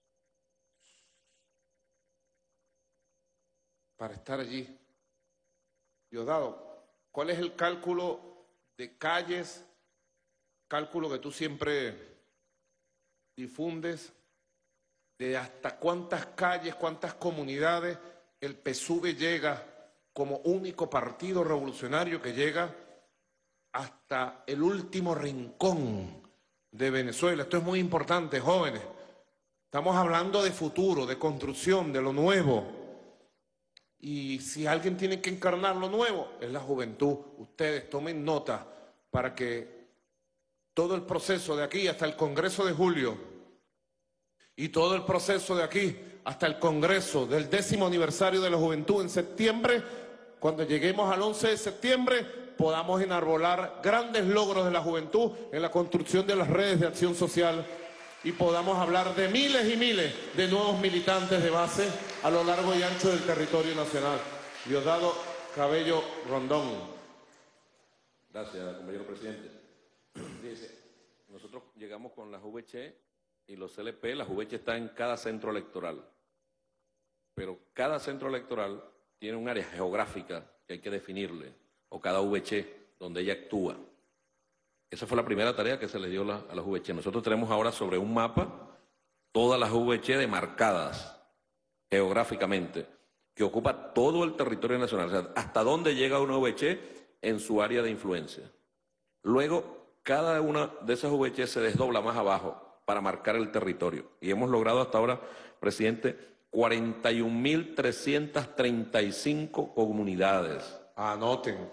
para estar allí. Diosdado, ¿cuál es el cálculo de calles, cálculo que tú siempre difundes, de hasta cuántas calles, cuántas comunidades el PSUV llega como único partido revolucionario que llega hasta el último rincón de Venezuela? Esto es muy importante, jóvenes. Estamos hablando de futuro, de construcción, de lo nuevo. Y si alguien tiene que encarnar lo nuevo, es la juventud. Ustedes tomen nota para que todo el proceso de aquí hasta el Congreso de julio y todo el proceso de aquí hasta el Congreso del 10º aniversario de la juventud en septiembre, cuando lleguemos al 11 de septiembre, podamos enarbolar grandes logros de la juventud en la construcción de las redes de acción social y podamos hablar de miles y miles de nuevos militantes de base a lo largo y ancho del territorio nacional. Diosdado Cabello Rondón. Gracias, compañero presidente. Dice, nosotros llegamos con las VC y los CLP. La VC está en cada centro electoral, pero cada centro electoral tiene un área geográfica que hay que definirle, o cada VC donde ella actúa. Esa fue la primera tarea que se le dio a las VC. Nosotros tenemos ahora sobre un mapa todas las VC demarcadas geográficamente, que ocupa todo el territorio nacional, o sea, hasta dónde llega una VC en su área de influencia. Luego, cada una de esas VC se desdobla más abajo para marcar el territorio. Y hemos logrado hasta ahora, presidente, 41.335 comunidades. Anoten,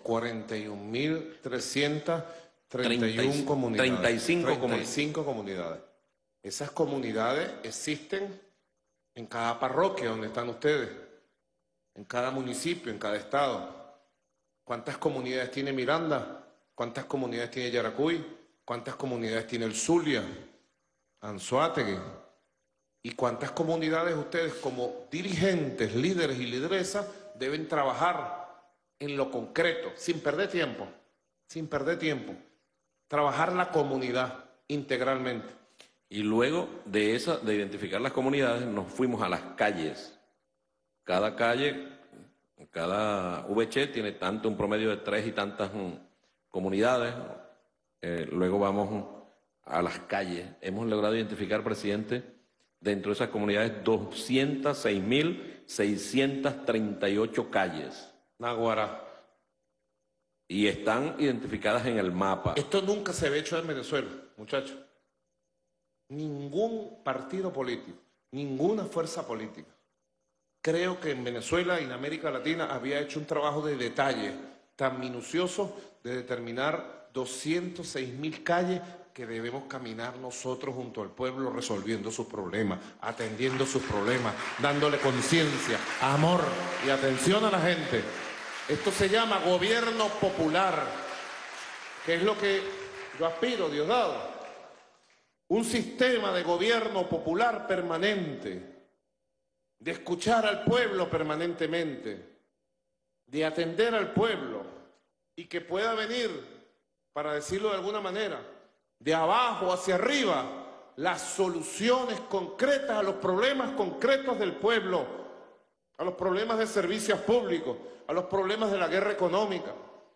41.331 comunidades. 35 comunidades. Esas comunidades existen en cada parroquia donde están ustedes, en cada municipio, en cada estado. ¿Cuántas comunidades tiene Miranda? ¿Cuántas comunidades tiene Yaracuy? ¿Cuántas comunidades tiene el Zulia, Anzoátegui? ¿Y cuántas comunidades ustedes como dirigentes, líderes y lideresas deben trabajar en lo concreto, sin perder tiempo, trabajar la comunidad integralmente? Y luego de identificar las comunidades, nos fuimos a las calles. Cada calle, cada VC tiene tanto, un promedio de 3 y tantas comunidades. Luego vamos a las calles. Hemos logrado identificar, presidente, dentro de esas comunidades 206.638 calles. Naguará. Y están identificadas en el mapa. Esto nunca se había hecho en Venezuela, muchachos. Ningún partido político, ninguna fuerza política, creo que en Venezuela y en América Latina había hecho un trabajo de detalle tan minucioso de determinar 206.000 calles que debemos caminar nosotros junto al pueblo resolviendo sus problemas, atendiendo sus problemas, dándole conciencia, amor y atención a la gente. Esto se llama gobierno popular, que es lo que yo aspiro, Diosdado. Un sistema de gobierno popular permanente, de escuchar al pueblo permanentemente, de atender al pueblo y que pueda venir, para decirlo de alguna manera, de abajo hacia arriba, las soluciones concretas a los problemas concretos del pueblo, a los problemas de servicios públicos, a los problemas de la guerra económica.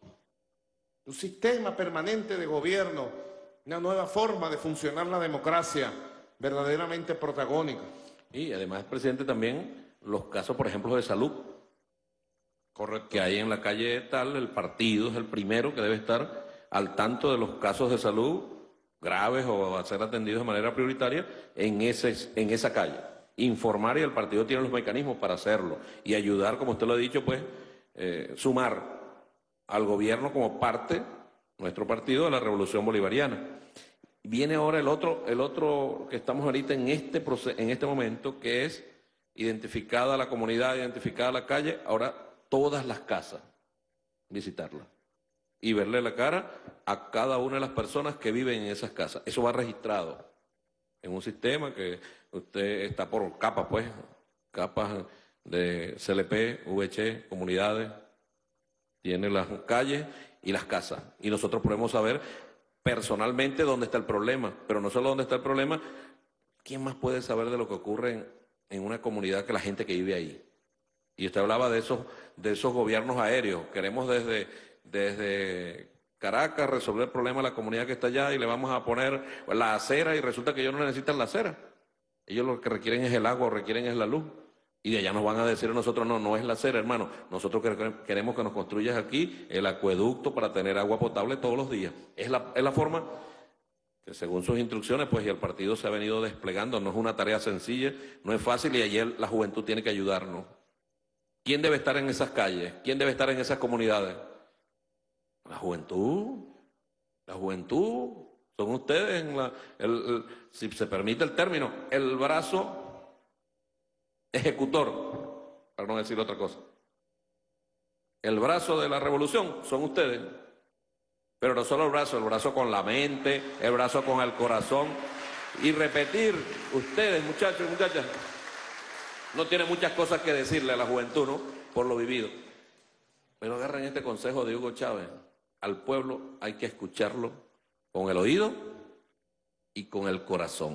Un sistema permanente de gobierno, una nueva forma de funcionar la democracia verdaderamente protagónica. Y además, presidente, también los casos, por ejemplo, de salud. Correcto. Que hay en la calle tal, el partido es el primero que debe estar al tanto de los casos de salud graves o a ser atendidos de manera prioritaria en esa calle. Informar, y el partido tiene los mecanismos para hacerlo. Y ayudar, como usted lo ha dicho, pues, sumar al gobierno como parte, nuestro partido, de la Revolución Bolivariana. Viene ahora el otro que estamos ahorita en este momento, que es identificada la comunidad, identificada la calle, ahora todas las casas, visitarlas y verle la cara a cada una de las personas que viven en esas casas. Eso va registrado en un sistema que usted está por capas, pues, capas de CLP, VC, comunidades, tiene las calles y las casas. Y nosotros podemos saber personalmente dónde está el problema, pero no solo dónde está el problema, ¿quién más puede saber de lo que ocurre en una comunidad que la gente que vive ahí? Y usted hablaba de esos gobiernos aéreos. Queremos desde Caracas resolver el problema de la comunidad que está allá y le vamos a poner la acera y resulta que ellos no necesitan la acera. Ellos lo que requieren es el agua, o requieren es la luz. Y de allá nos van a decir a nosotros, no es la acera, hermano. Nosotros queremos que nos construyas aquí el acueducto para tener agua potable todos los días. Es la forma que, según sus instrucciones, pues, y el partido se ha venido desplegando. No es una tarea sencilla, no es fácil, y ayer la juventud tiene que ayudarnos. ¿Quién debe estar en esas calles? ¿Quién debe estar en esas comunidades? La juventud. La juventud. Son ustedes, si se permite el término, el brazo ejecutor, para no decir otra cosa. El brazo de la revolución son ustedes. Pero no solo el brazo con la mente, el brazo con el corazón. Y repetir, ustedes, muchachos y muchachas, no tienen muchas cosas que decirle a la juventud, ¿no? Por lo vivido. Pero agarren este consejo de Hugo Chávez. Al pueblo hay que escucharlo con el oído y con el corazón.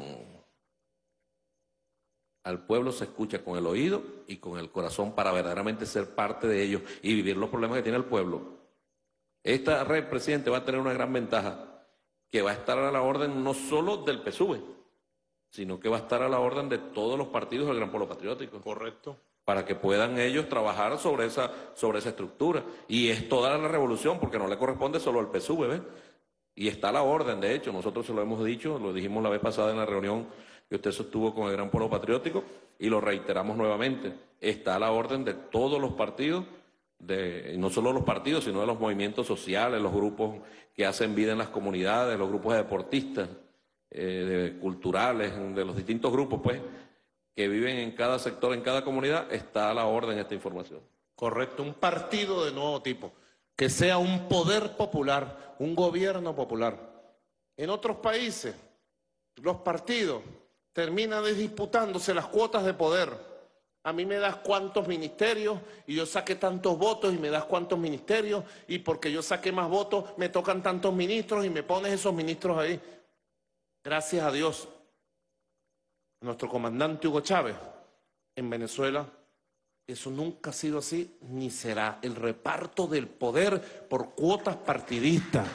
Al pueblo se escucha con el oído y con el corazón para verdaderamente ser parte de ellos y vivir los problemas que tiene el pueblo. Esta red, presidente, va a tener una gran ventaja, que va a estar a la orden no solo del PSUV, sino que va a estar a la orden de todos los partidos del Gran Polo Patriótico. Correcto. Para que puedan ellos trabajar sobre esa estructura. Y es toda la revolución, porque no le corresponde solo al PSUV, ¿ves? Y está a la orden, de hecho, nosotros se lo hemos dicho, lo dijimos la vez pasada en la reunión que usted sostuvo con el Gran Polo Patriótico, y lo reiteramos nuevamente. Está a la orden de todos los partidos, y no solo los partidos, sino de los movimientos sociales, los grupos que hacen vida en las comunidades, los grupos de deportistas, culturales, de los distintos grupos, pues, que viven en cada sector, en cada comunidad, está a la orden esta información. Correcto, un partido de nuevo tipo, que sea un poder popular, un gobierno popular. En otros países, los partidos terminan disputándose las cuotas de poder. A mí me das cuántos ministerios y yo saqué tantos votos y me das cuántos ministerios y porque yo saqué más votos me tocan tantos ministros y me pones esos ministros ahí. Gracias a Dios, nuestro comandante Hugo Chávez, en Venezuela, eso nunca ha sido así ni será. El reparto del poder por cuotas partidistas.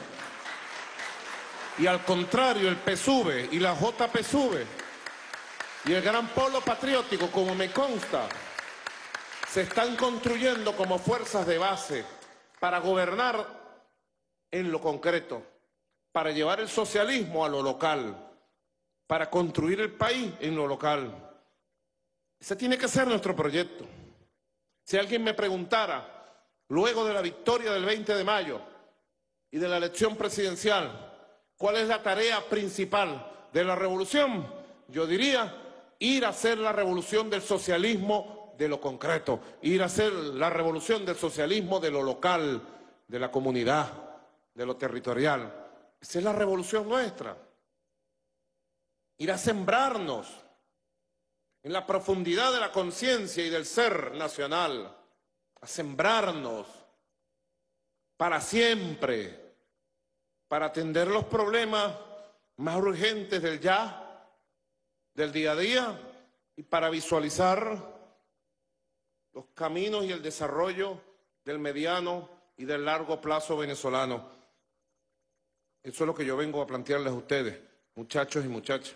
Y al contrario, el PSUV y la JPSUV y el Gran Polo Patriótico, como me consta, se están construyendo como fuerzas de base para gobernar en lo concreto, para llevar el socialismo a lo local, para construir el país en lo local. Ese tiene que ser nuestro proyecto. Si alguien me preguntara, luego de la victoria del 20 de mayo y de la elección presidencial, ¿cuál es la tarea principal de la revolución? Yo diría, ir a hacer la revolución del socialismo de lo concreto, ir a hacer la revolución del socialismo de lo local, de la comunidad, de lo territorial. Esa es la revolución nuestra. Ir a sembrarnos en la profundidad de la conciencia y del ser nacional, a sembrarnos para siempre, para atender los problemas más urgentes del ya, del día a día, y para visualizar los caminos y el desarrollo del mediano y del largo plazo venezolano. Eso es lo que yo vengo a plantearles a ustedes, muchachos y muchachas.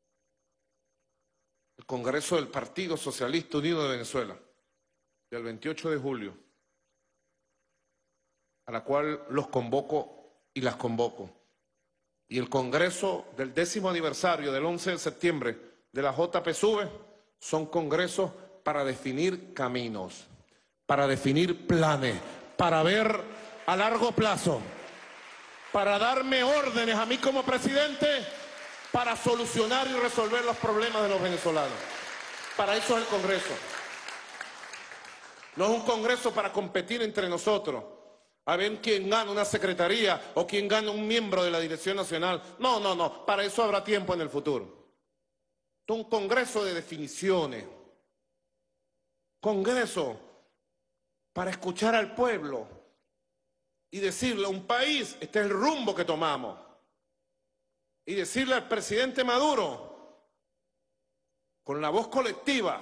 El Congreso del Partido Socialista Unido de Venezuela, del 28 de julio, a la cual los convoco y las convoco. Y el Congreso del 10º aniversario del 11 de septiembre de la JPSUV son congresos para definir caminos, para definir planes, para ver a largo plazo, para darme órdenes a mí como presidente para solucionar y resolver los problemas de los venezolanos. Para eso es el Congreso. No es un Congreso para competir entre nosotros, a ver quién gana una secretaría o quién gana un miembro de la Dirección Nacional. No, no, no, para eso habrá tiempo en el futuro. Es un Congreso de definiciones. Congreso para escuchar al pueblo y decirle a un país, este es el rumbo que tomamos. Y decirle al presidente Maduro, con la voz colectiva,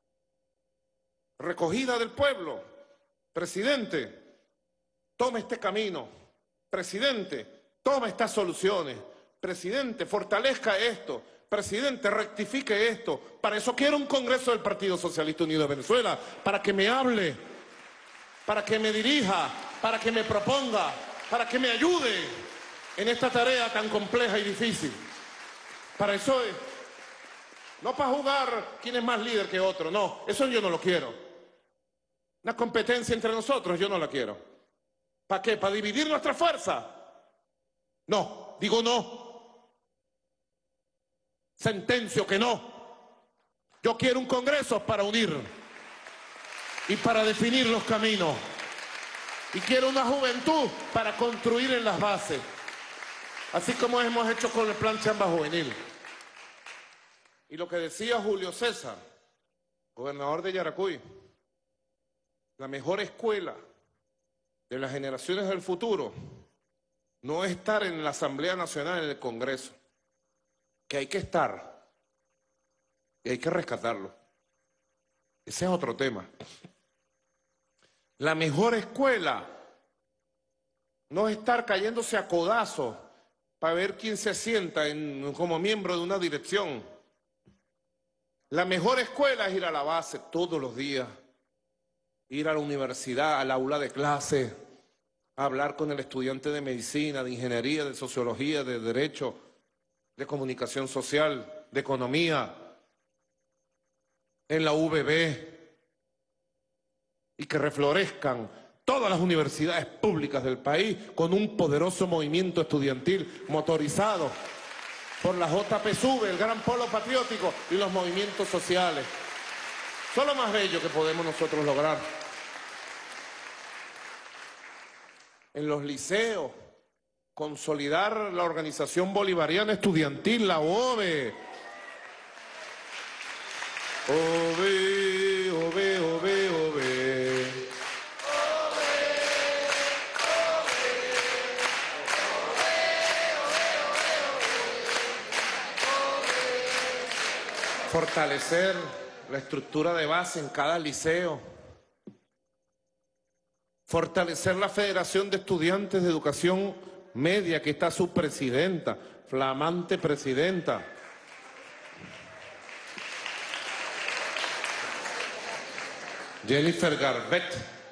recogida del pueblo, presidente, tome este camino, presidente, tome estas soluciones, presidente, fortalezca esto, presidente, rectifique esto. Para eso quiero un Congreso del Partido Socialista Unido de Venezuela, para que me hable, para que me dirija, para que me proponga, para que me ayude en esta tarea tan compleja y difícil. Para eso es. No para jugar quién es más líder que otro, no, eso yo no lo quiero. Una competencia entre nosotros yo no la quiero. ¿Para qué? ¿Para dividir nuestra fuerza? No, digo no. Sentencio que no. Yo quiero un Congreso para unir y para definir los caminos. Y quiero una juventud para construir en las bases. Así como hemos hecho con el Plan Chamba Juvenil. Y lo que decía Julio César, gobernador de Yaracuy, la mejor escuela de las generaciones del futuro no es estar en la Asamblea Nacional, en el Congreso, que hay que estar y hay que rescatarlo. Ese es otro tema. La mejor escuela no es estar cayéndose a codazos para ver quién se sienta como miembro de una dirección. La mejor escuela es ir a la base todos los días, ir a la universidad, al aula de clase, a hablar con el estudiante de medicina, de ingeniería, de sociología, de derecho, de comunicación social, de economía, en la UBB, y que reflorezcan todas las universidades públicas del país con un poderoso movimiento estudiantil motorizado por la JPSUV, el gran polo patriótico y los movimientos sociales. Eso es lo más bello que podemos nosotros lograr. En los liceos, consolidar la Organización Bolivariana Estudiantil, la OBE. OBE, OBE, OBE, OBE. Fortalecer la estructura de base en cada liceo. Fortalecer la Federación de Estudiantes de Educación Media, que está su presidenta, flamante presidenta. Jennifer Garbet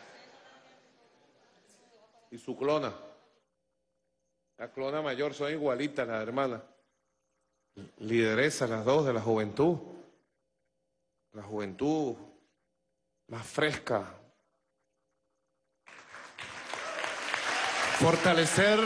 y su clona. La clona mayor, son igualitas las hermanas. Lideresa las dos de la juventud más fresca. Fortalecer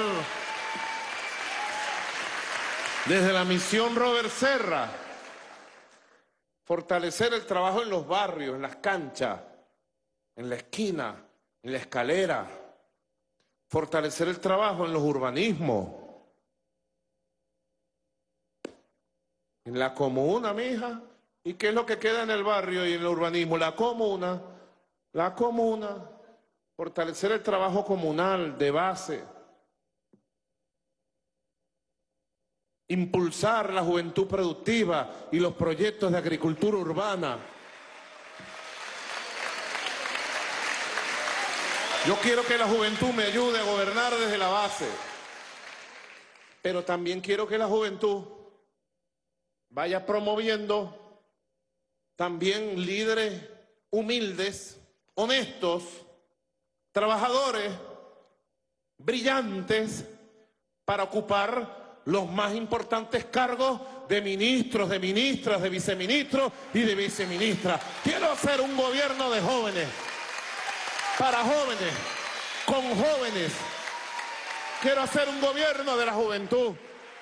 desde la misión Robert Serra, fortalecer el trabajo en los barrios, en las canchas, en la esquina, en la escalera, fortalecer el trabajo en los urbanismos, en la comuna, mija. ¿Y qué es lo que queda en el barrio y en el urbanismo? La comuna. Fortalecer el trabajo comunal de base. Impulsar la juventud productiva y los proyectos de agricultura urbana. Yo quiero que la juventud me ayude a gobernar desde la base. Pero también quiero que la juventud vaya promoviendo también líderes humildes, honestos, trabajadores, brillantes, para ocupar los más importantes cargos de ministros, de ministras, de viceministros y de viceministras. Quiero hacer un gobierno de jóvenes, para jóvenes, con jóvenes. Quiero hacer un gobierno de la juventud.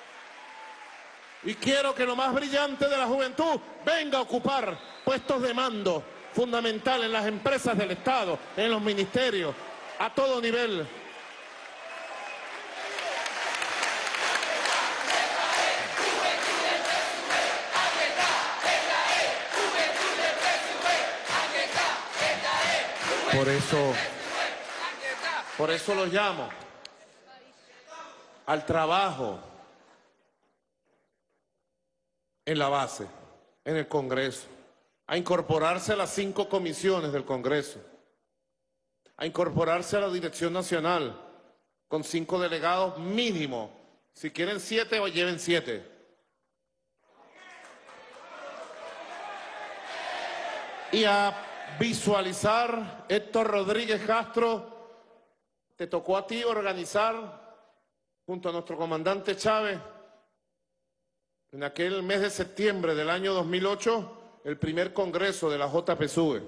Y quiero que lo más brillante de la juventud venga a ocupar puestos de mando fundamental en las empresas del Estado, en los ministerios, a todo nivel. Por eso los llamo al trabajo en la base, en el Congreso, a incorporarse a las 5 comisiones del Congreso, a incorporarse a la Dirección Nacional con 5 delegados mínimo. Si quieren 7, lleven 7. Y a visualizar, Héctor Rodríguez Castro, te tocó a ti organizar, junto a nuestro comandante Chávez, en aquel mes de septiembre del año 2008, el primer congreso de la JPSUV.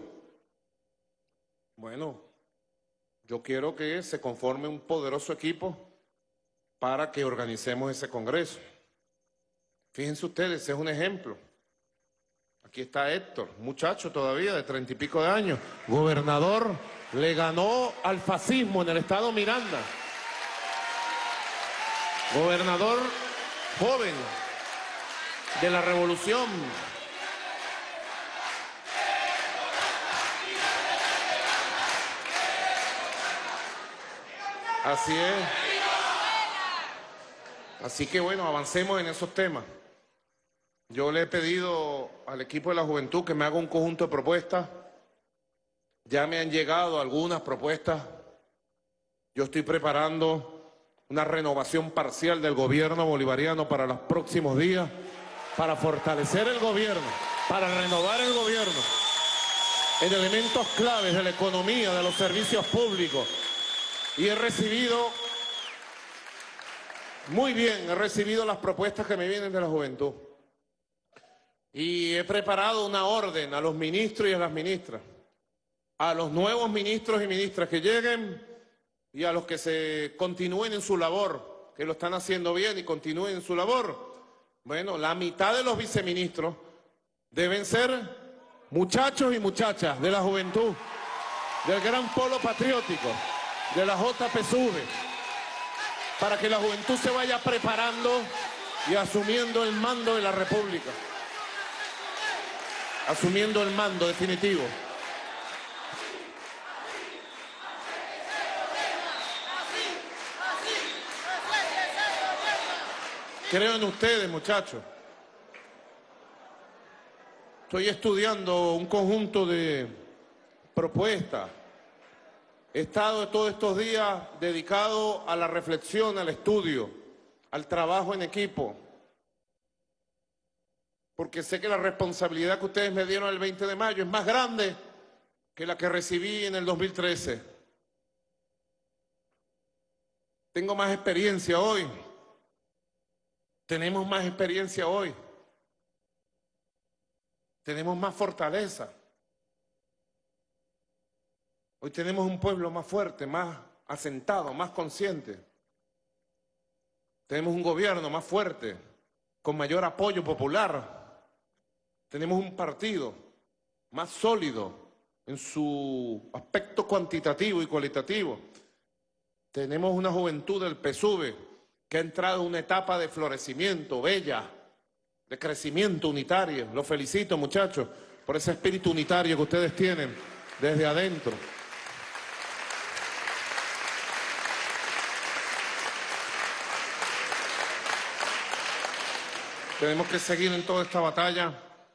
Bueno, yo quiero que se conforme un poderoso equipo para que organicemos ese congreso. Fíjense ustedes, ese es un ejemplo. Aquí está Héctor, muchacho todavía de 30 y pico de años, gobernador, le ganó al fascismo en el estado Miranda. Gobernador joven de la revolución. Así es. Así que bueno, avancemos en esos temas. Yo le he pedido al equipo de la juventud que me haga un conjunto de propuestas. Ya me han llegado algunas propuestas. Yo estoy preparando una renovación parcial del gobierno bolivariano para los próximos días, para fortalecer el gobierno, para renovar el gobierno en elementos claves de la economía, de los servicios públicos. Y he recibido, muy bien, he recibido las propuestas que me vienen de la juventud. Y he preparado una orden a los ministros y a las ministras, a los nuevos ministros y ministras que lleguen y a los que se continúen en su labor, que lo están haciendo bien y continúen en su labor. Bueno, la mitad de los viceministros deben ser muchachos y muchachas de la juventud, del gran polo patriótico, de la JPSUV, para que la juventud se vaya preparando y asumiendo el mando de la República, asumiendo el mando definitivo. Creo en ustedes, muchachos. Estoy estudiando un conjunto de propuestas. He estado todos estos días dedicado a la reflexión, al estudio, al trabajo en equipo. Porque sé que la responsabilidad que ustedes me dieron el 20 de mayo es más grande que la que recibí en el 2013. Tengo más experiencia hoy. Tenemos más experiencia hoy. Tenemos más fortaleza. Hoy tenemos un pueblo más fuerte, más asentado, más consciente. Tenemos un gobierno más fuerte, con mayor apoyo popular. Tenemos un partido más sólido en su aspecto cuantitativo y cualitativo. Tenemos una juventud del PSUV que ha entrado en una etapa de florecimiento bella, de crecimiento unitario. Los felicito, muchachos, por ese espíritu unitario que ustedes tienen desde adentro. Tenemos que seguir en toda esta batalla.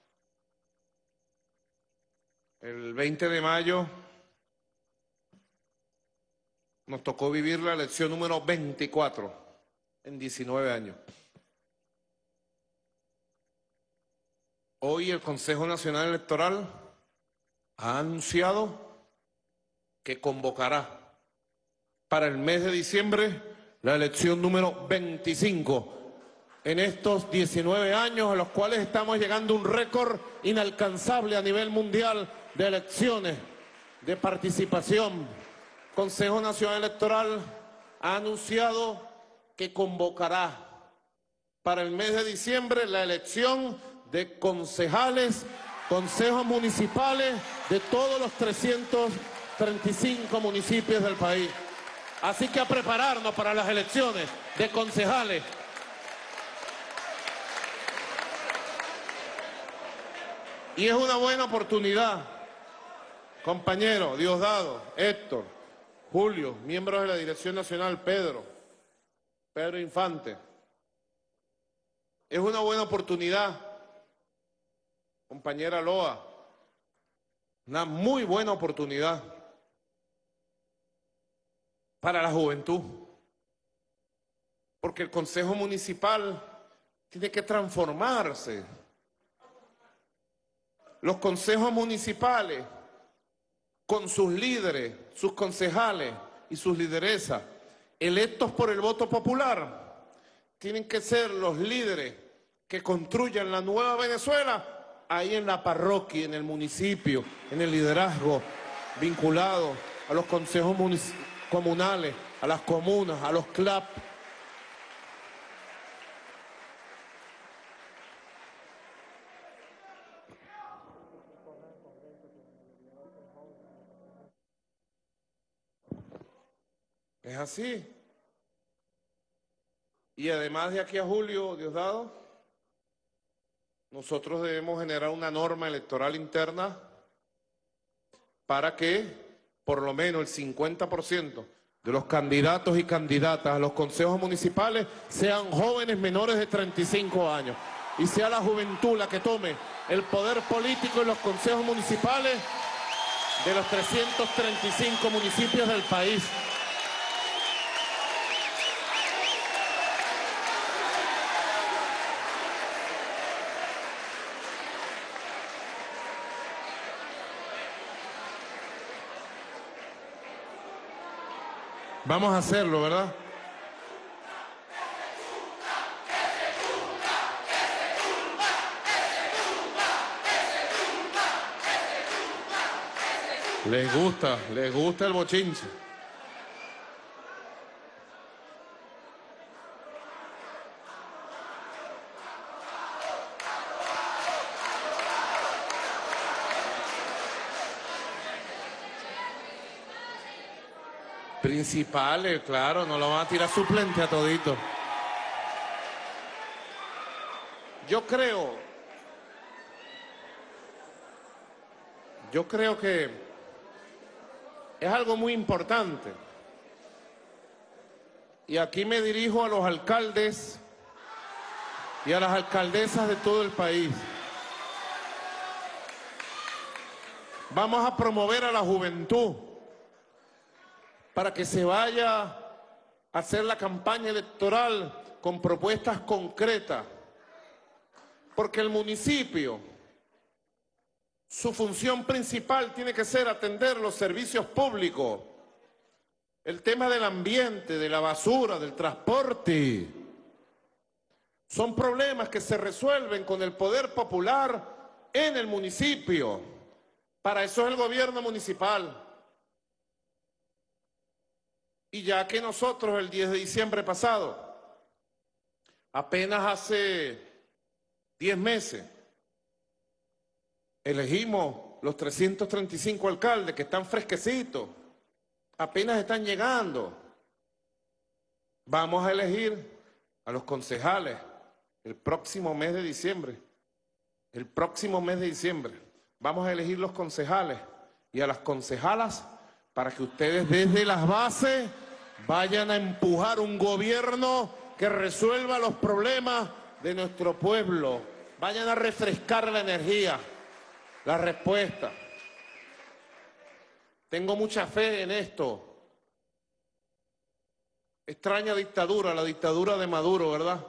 El 20 de mayo nos tocó vivir la elección número 24 en 19 años. Hoy el Consejo Nacional Electoral ha anunciado que convocará para el mes de diciembre la elección número 25 en estos 19 años, a los cuales estamos llegando a un récord inalcanzable a nivel mundial de elecciones, de participación. El Consejo Nacional Electoral ha anunciado que convocará para el mes de diciembre la elección de concejales, consejos municipales de todos los 335 municipios del país. Así que a prepararnos para las elecciones de concejales. Y es una buena oportunidad, compañeros, Diosdado, Héctor, Julio, miembros de la Dirección Nacional, Pedro Infante. Es una buena oportunidad, compañera Loa, una muy buena oportunidad para la juventud, porque el Consejo Municipal tiene que transformarse. Los consejos municipales, con sus líderes, sus concejales y sus lideresas, electos por el voto popular, tienen que ser los líderes que construyan la nueva Venezuela ahí en la parroquia, en el municipio, en el liderazgo vinculado a los consejos comunales, a las comunas, a los CLAP. Es así. Y además de aquí a julio, Diosdado, nosotros debemos generar una norma electoral interna para que por lo menos el 50% de los candidatos y candidatas a los consejos municipales sean jóvenes menores de 35 años y sea la juventud la que tome el poder político en los consejos municipales de los 335 municipios del país. Vamos a hacerlo, ¿verdad? Les gusta el bochinche. Principales, claro, no lo van a tirar suplente a todito. Yo creo que es algo muy importante. Y aquí me dirijo a los alcaldes y a las alcaldesas de todo el país. Vamos a promover a la juventud para que se vaya a hacer la campaña electoral con propuestas concretas. Porque el municipio, su función principal tiene que ser atender los servicios públicos, el tema del ambiente, de la basura, del transporte. Son problemas que se resuelven con el poder popular en el municipio. Para eso es el gobierno municipal. Y ya que nosotros el 10 de diciembre pasado, apenas hace 10 meses, elegimos los 335 alcaldes que están fresquecitos, apenas están llegando. Vamos a elegir a los concejales el próximo mes de diciembre. El próximo mes de diciembre vamos a elegir los concejales y a las concejalas para que ustedes desde las bases vayan a empujar un gobierno que resuelva los problemas de nuestro pueblo. Vayan a refrescar la energía, la respuesta. Tengo mucha fe en esto. Extraña dictadura, la dictadura de Maduro, ¿verdad?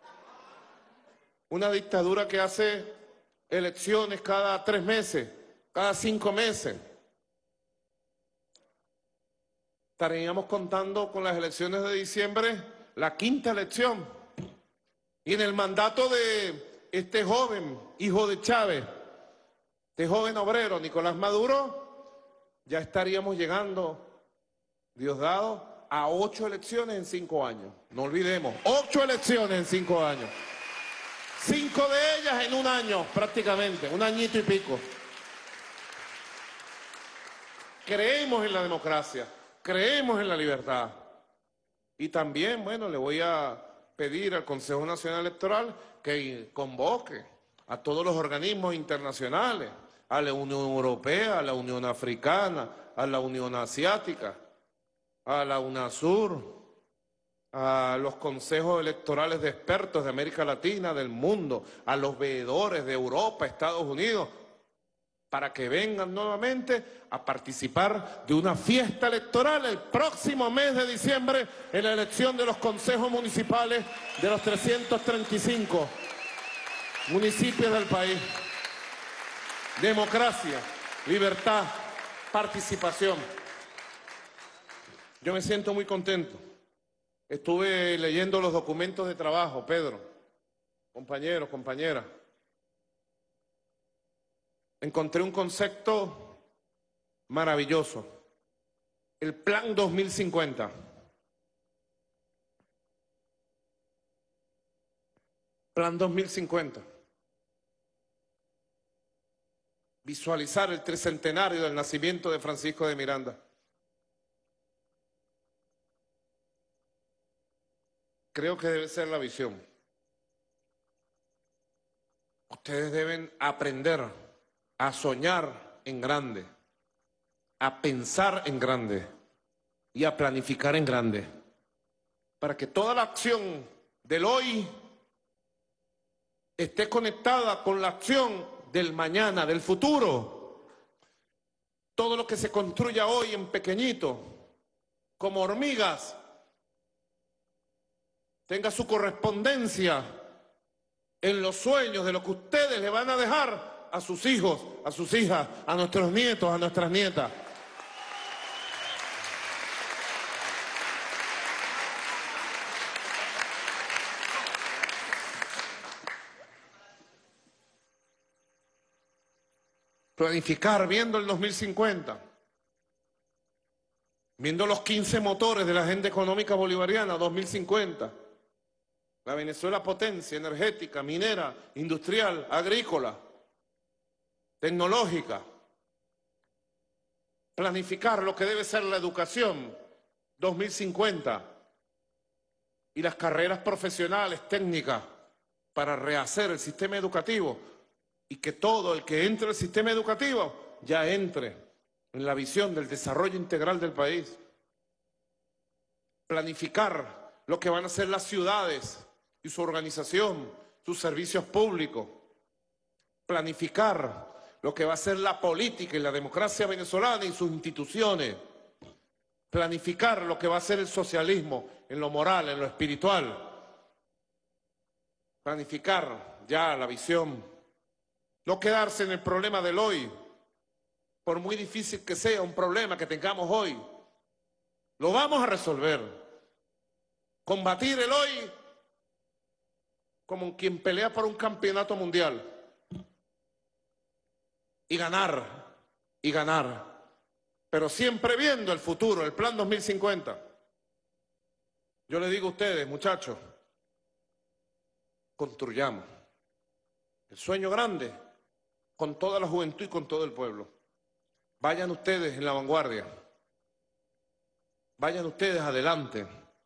Una dictadura que hace elecciones cada 3 meses, cada 5 meses. Estaríamos contando con las elecciones de diciembre, la 5ª elección. Y en el mandato de este joven, hijo de Chávez, este joven obrero, Nicolás Maduro, ya estaríamos llegando, Diosdado, a 8 elecciones en 5 años. No olvidemos, 8 elecciones en 5 años. 5 de ellas en 1 año, prácticamente, 1 añito y pico. Creemos en la democracia, creemos en la libertad. Y también, bueno, le voy a pedir al Consejo Nacional Electoral que convoque a todos los organismos internacionales, a la Unión Europea, a la Unión Africana, a la Unión Asiática, a la UNASUR, a los consejos electorales de expertos de América Latina, del mundo, a los veedores de Europa, Estados Unidos, para que vengan nuevamente a participar de una fiesta electoral el próximo mes de diciembre en la elección de los consejos municipales de los 335 municipios del país. Democracia, libertad, participación. Yo me siento muy contento. Estuve leyendo los documentos de trabajo, Pedro, compañeros, compañeras. Encontré un concepto maravilloso. El Plan 2050. Plan 2050. Visualizar el 300º del nacimiento de Francisco de Miranda. Creo que debe ser la visión. Ustedes deben aprender a soñar en grande, a pensar en grande y a planificar en grande, para que toda la acción del hoy esté conectada con la acción del mañana, del futuro. Todo lo que se construya hoy en pequeñito, como hormigas, tenga su correspondencia en los sueños de lo que ustedes le van a dejar a sus hijos, a sus hijas, a nuestros nietos, a nuestras nietas. Planificar viendo el 2050, viendo los 15 motores de la agenda económica bolivariana 2050. La Venezuela potencia energética, minera, industrial, agrícola, tecnológica. Planificar lo que debe ser la educación 2050 y las carreras profesionales, técnicas, para rehacer el sistema educativo y que todo el que entre al sistema educativo ya entre en la visión del desarrollo integral del país. Planificar lo que van a ser las ciudades y su organización, sus servicios públicos. Planificar lo que va a ser la política y la democracia venezolana y sus instituciones. Planificar lo que va a ser el socialismo en lo moral, en lo espiritual. Planificar ya la visión. No quedarse en el problema del hoy, por muy difícil que sea un problema que tengamos hoy. Lo vamos a resolver. Combatir el hoy como quien pelea por un campeonato mundial. Y ganar, y ganar. Pero siempre viendo el futuro, el plan 2050. Yo les digo a ustedes, muchachos, construyamos el sueño grande con toda la juventud y con todo el pueblo. Vayan ustedes en la vanguardia. Vayan ustedes adelante.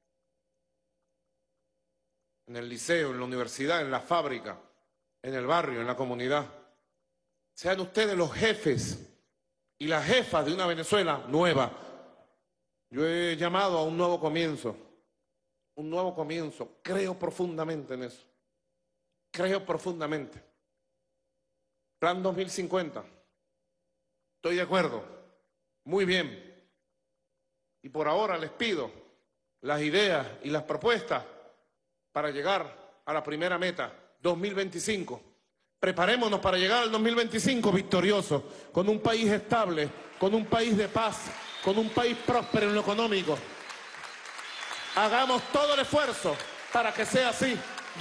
En el liceo, en la universidad, en la fábrica, en el barrio, en la comunidad. Sean ustedes los jefes y las jefas de una Venezuela nueva. Yo he llamado a un nuevo comienzo. Un nuevo comienzo. Creo profundamente en eso. Creo profundamente. Plan 2050. Estoy de acuerdo. Muy bien. Y por ahora les pido las ideas y las propuestas para llegar a la primera meta, 2025. Preparémonos para llegar al 2025 victoriosos, con un país estable, con un país de paz, con un país próspero en lo económico. Hagamos todo el esfuerzo para que sea así.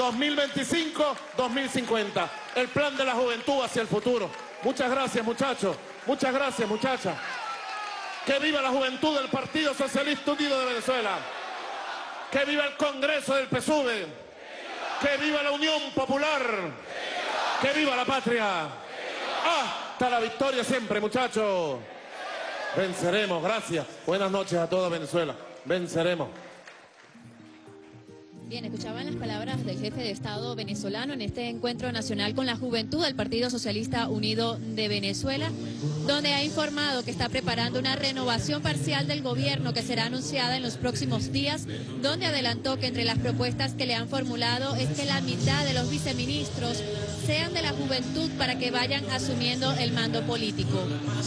2025-2050. El plan de la juventud hacia el futuro. Muchas gracias, muchachos. Muchas gracias, muchachas. Que viva la juventud del Partido Socialista Unido de Venezuela. Que viva el Congreso del PSUV. Que viva la Unión Popular. Que viva la patria. Hasta la victoria siempre, muchachos. Venceremos, gracias. Buenas noches a toda Venezuela. Venceremos. Bien, escuchaban las palabras del jefe de Estado venezolano en este encuentro nacional con la juventud del Partido Socialista Unido de Venezuela, donde ha informado que está preparando una renovación parcial del gobierno que será anunciada en los próximos días, donde adelantó que entre las propuestas que le han formulado es que la mitad de los viceministros sean de la juventud para que vayan asumiendo el mando político.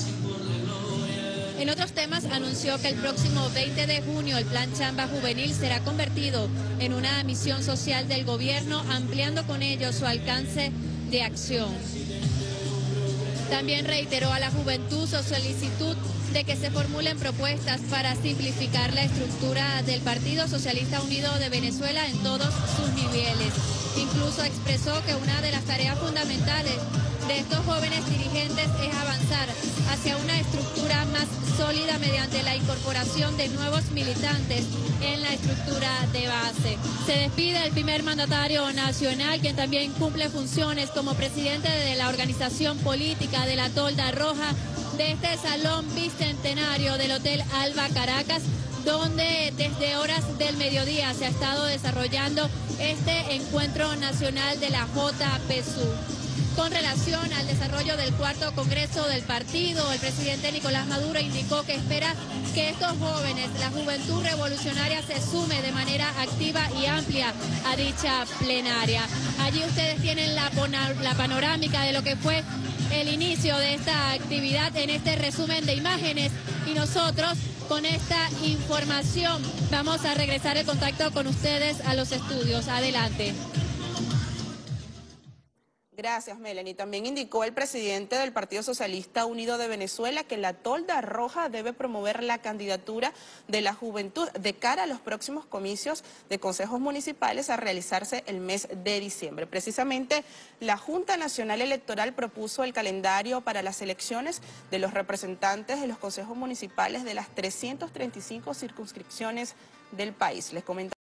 En otros temas, anunció que el próximo 20 de junio el Plan Chamba Juvenil será convertido en una misión social del gobierno, ampliando con ello su alcance de acción. También reiteró a la juventud su solicitud de que se formulen propuestas para simplificar la estructura del Partido Socialista Unido de Venezuela en todos sus niveles. Incluso expresó que una de las tareas fundamentales de estos jóvenes dirigentes es avanzar hacia una estructura más sólida mediante la incorporación de nuevos militantes en la estructura de base. Se despide el primer mandatario nacional, quien también cumple funciones como presidente de la organización política de la Tolda Roja, de este salón bicentenario del Hotel Alba Caracas, donde desde horas del mediodía se ha estado desarrollando este encuentro nacional de la JPSU. Con relación al desarrollo del cuarto congreso del partido, el presidente Nicolás Maduro indicó que espera que estos jóvenes, la juventud revolucionaria, se sume de manera activa y amplia a dicha plenaria. Allí ustedes tienen la panorámica de lo que fue el inicio de esta actividad en este resumen de imágenes, y nosotros con esta información vamos a regresar el contacto con ustedes a los estudios. Adelante. Gracias, Melanie. También indicó el presidente del Partido Socialista Unido de Venezuela que la tolda roja debe promover la candidatura de la juventud de cara a los próximos comicios de consejos municipales a realizarse el mes de diciembre. Precisamente, la Junta Nacional Electoral propuso el calendario para las elecciones de los representantes de los consejos municipales de las 335 circunscripciones del país. Les comento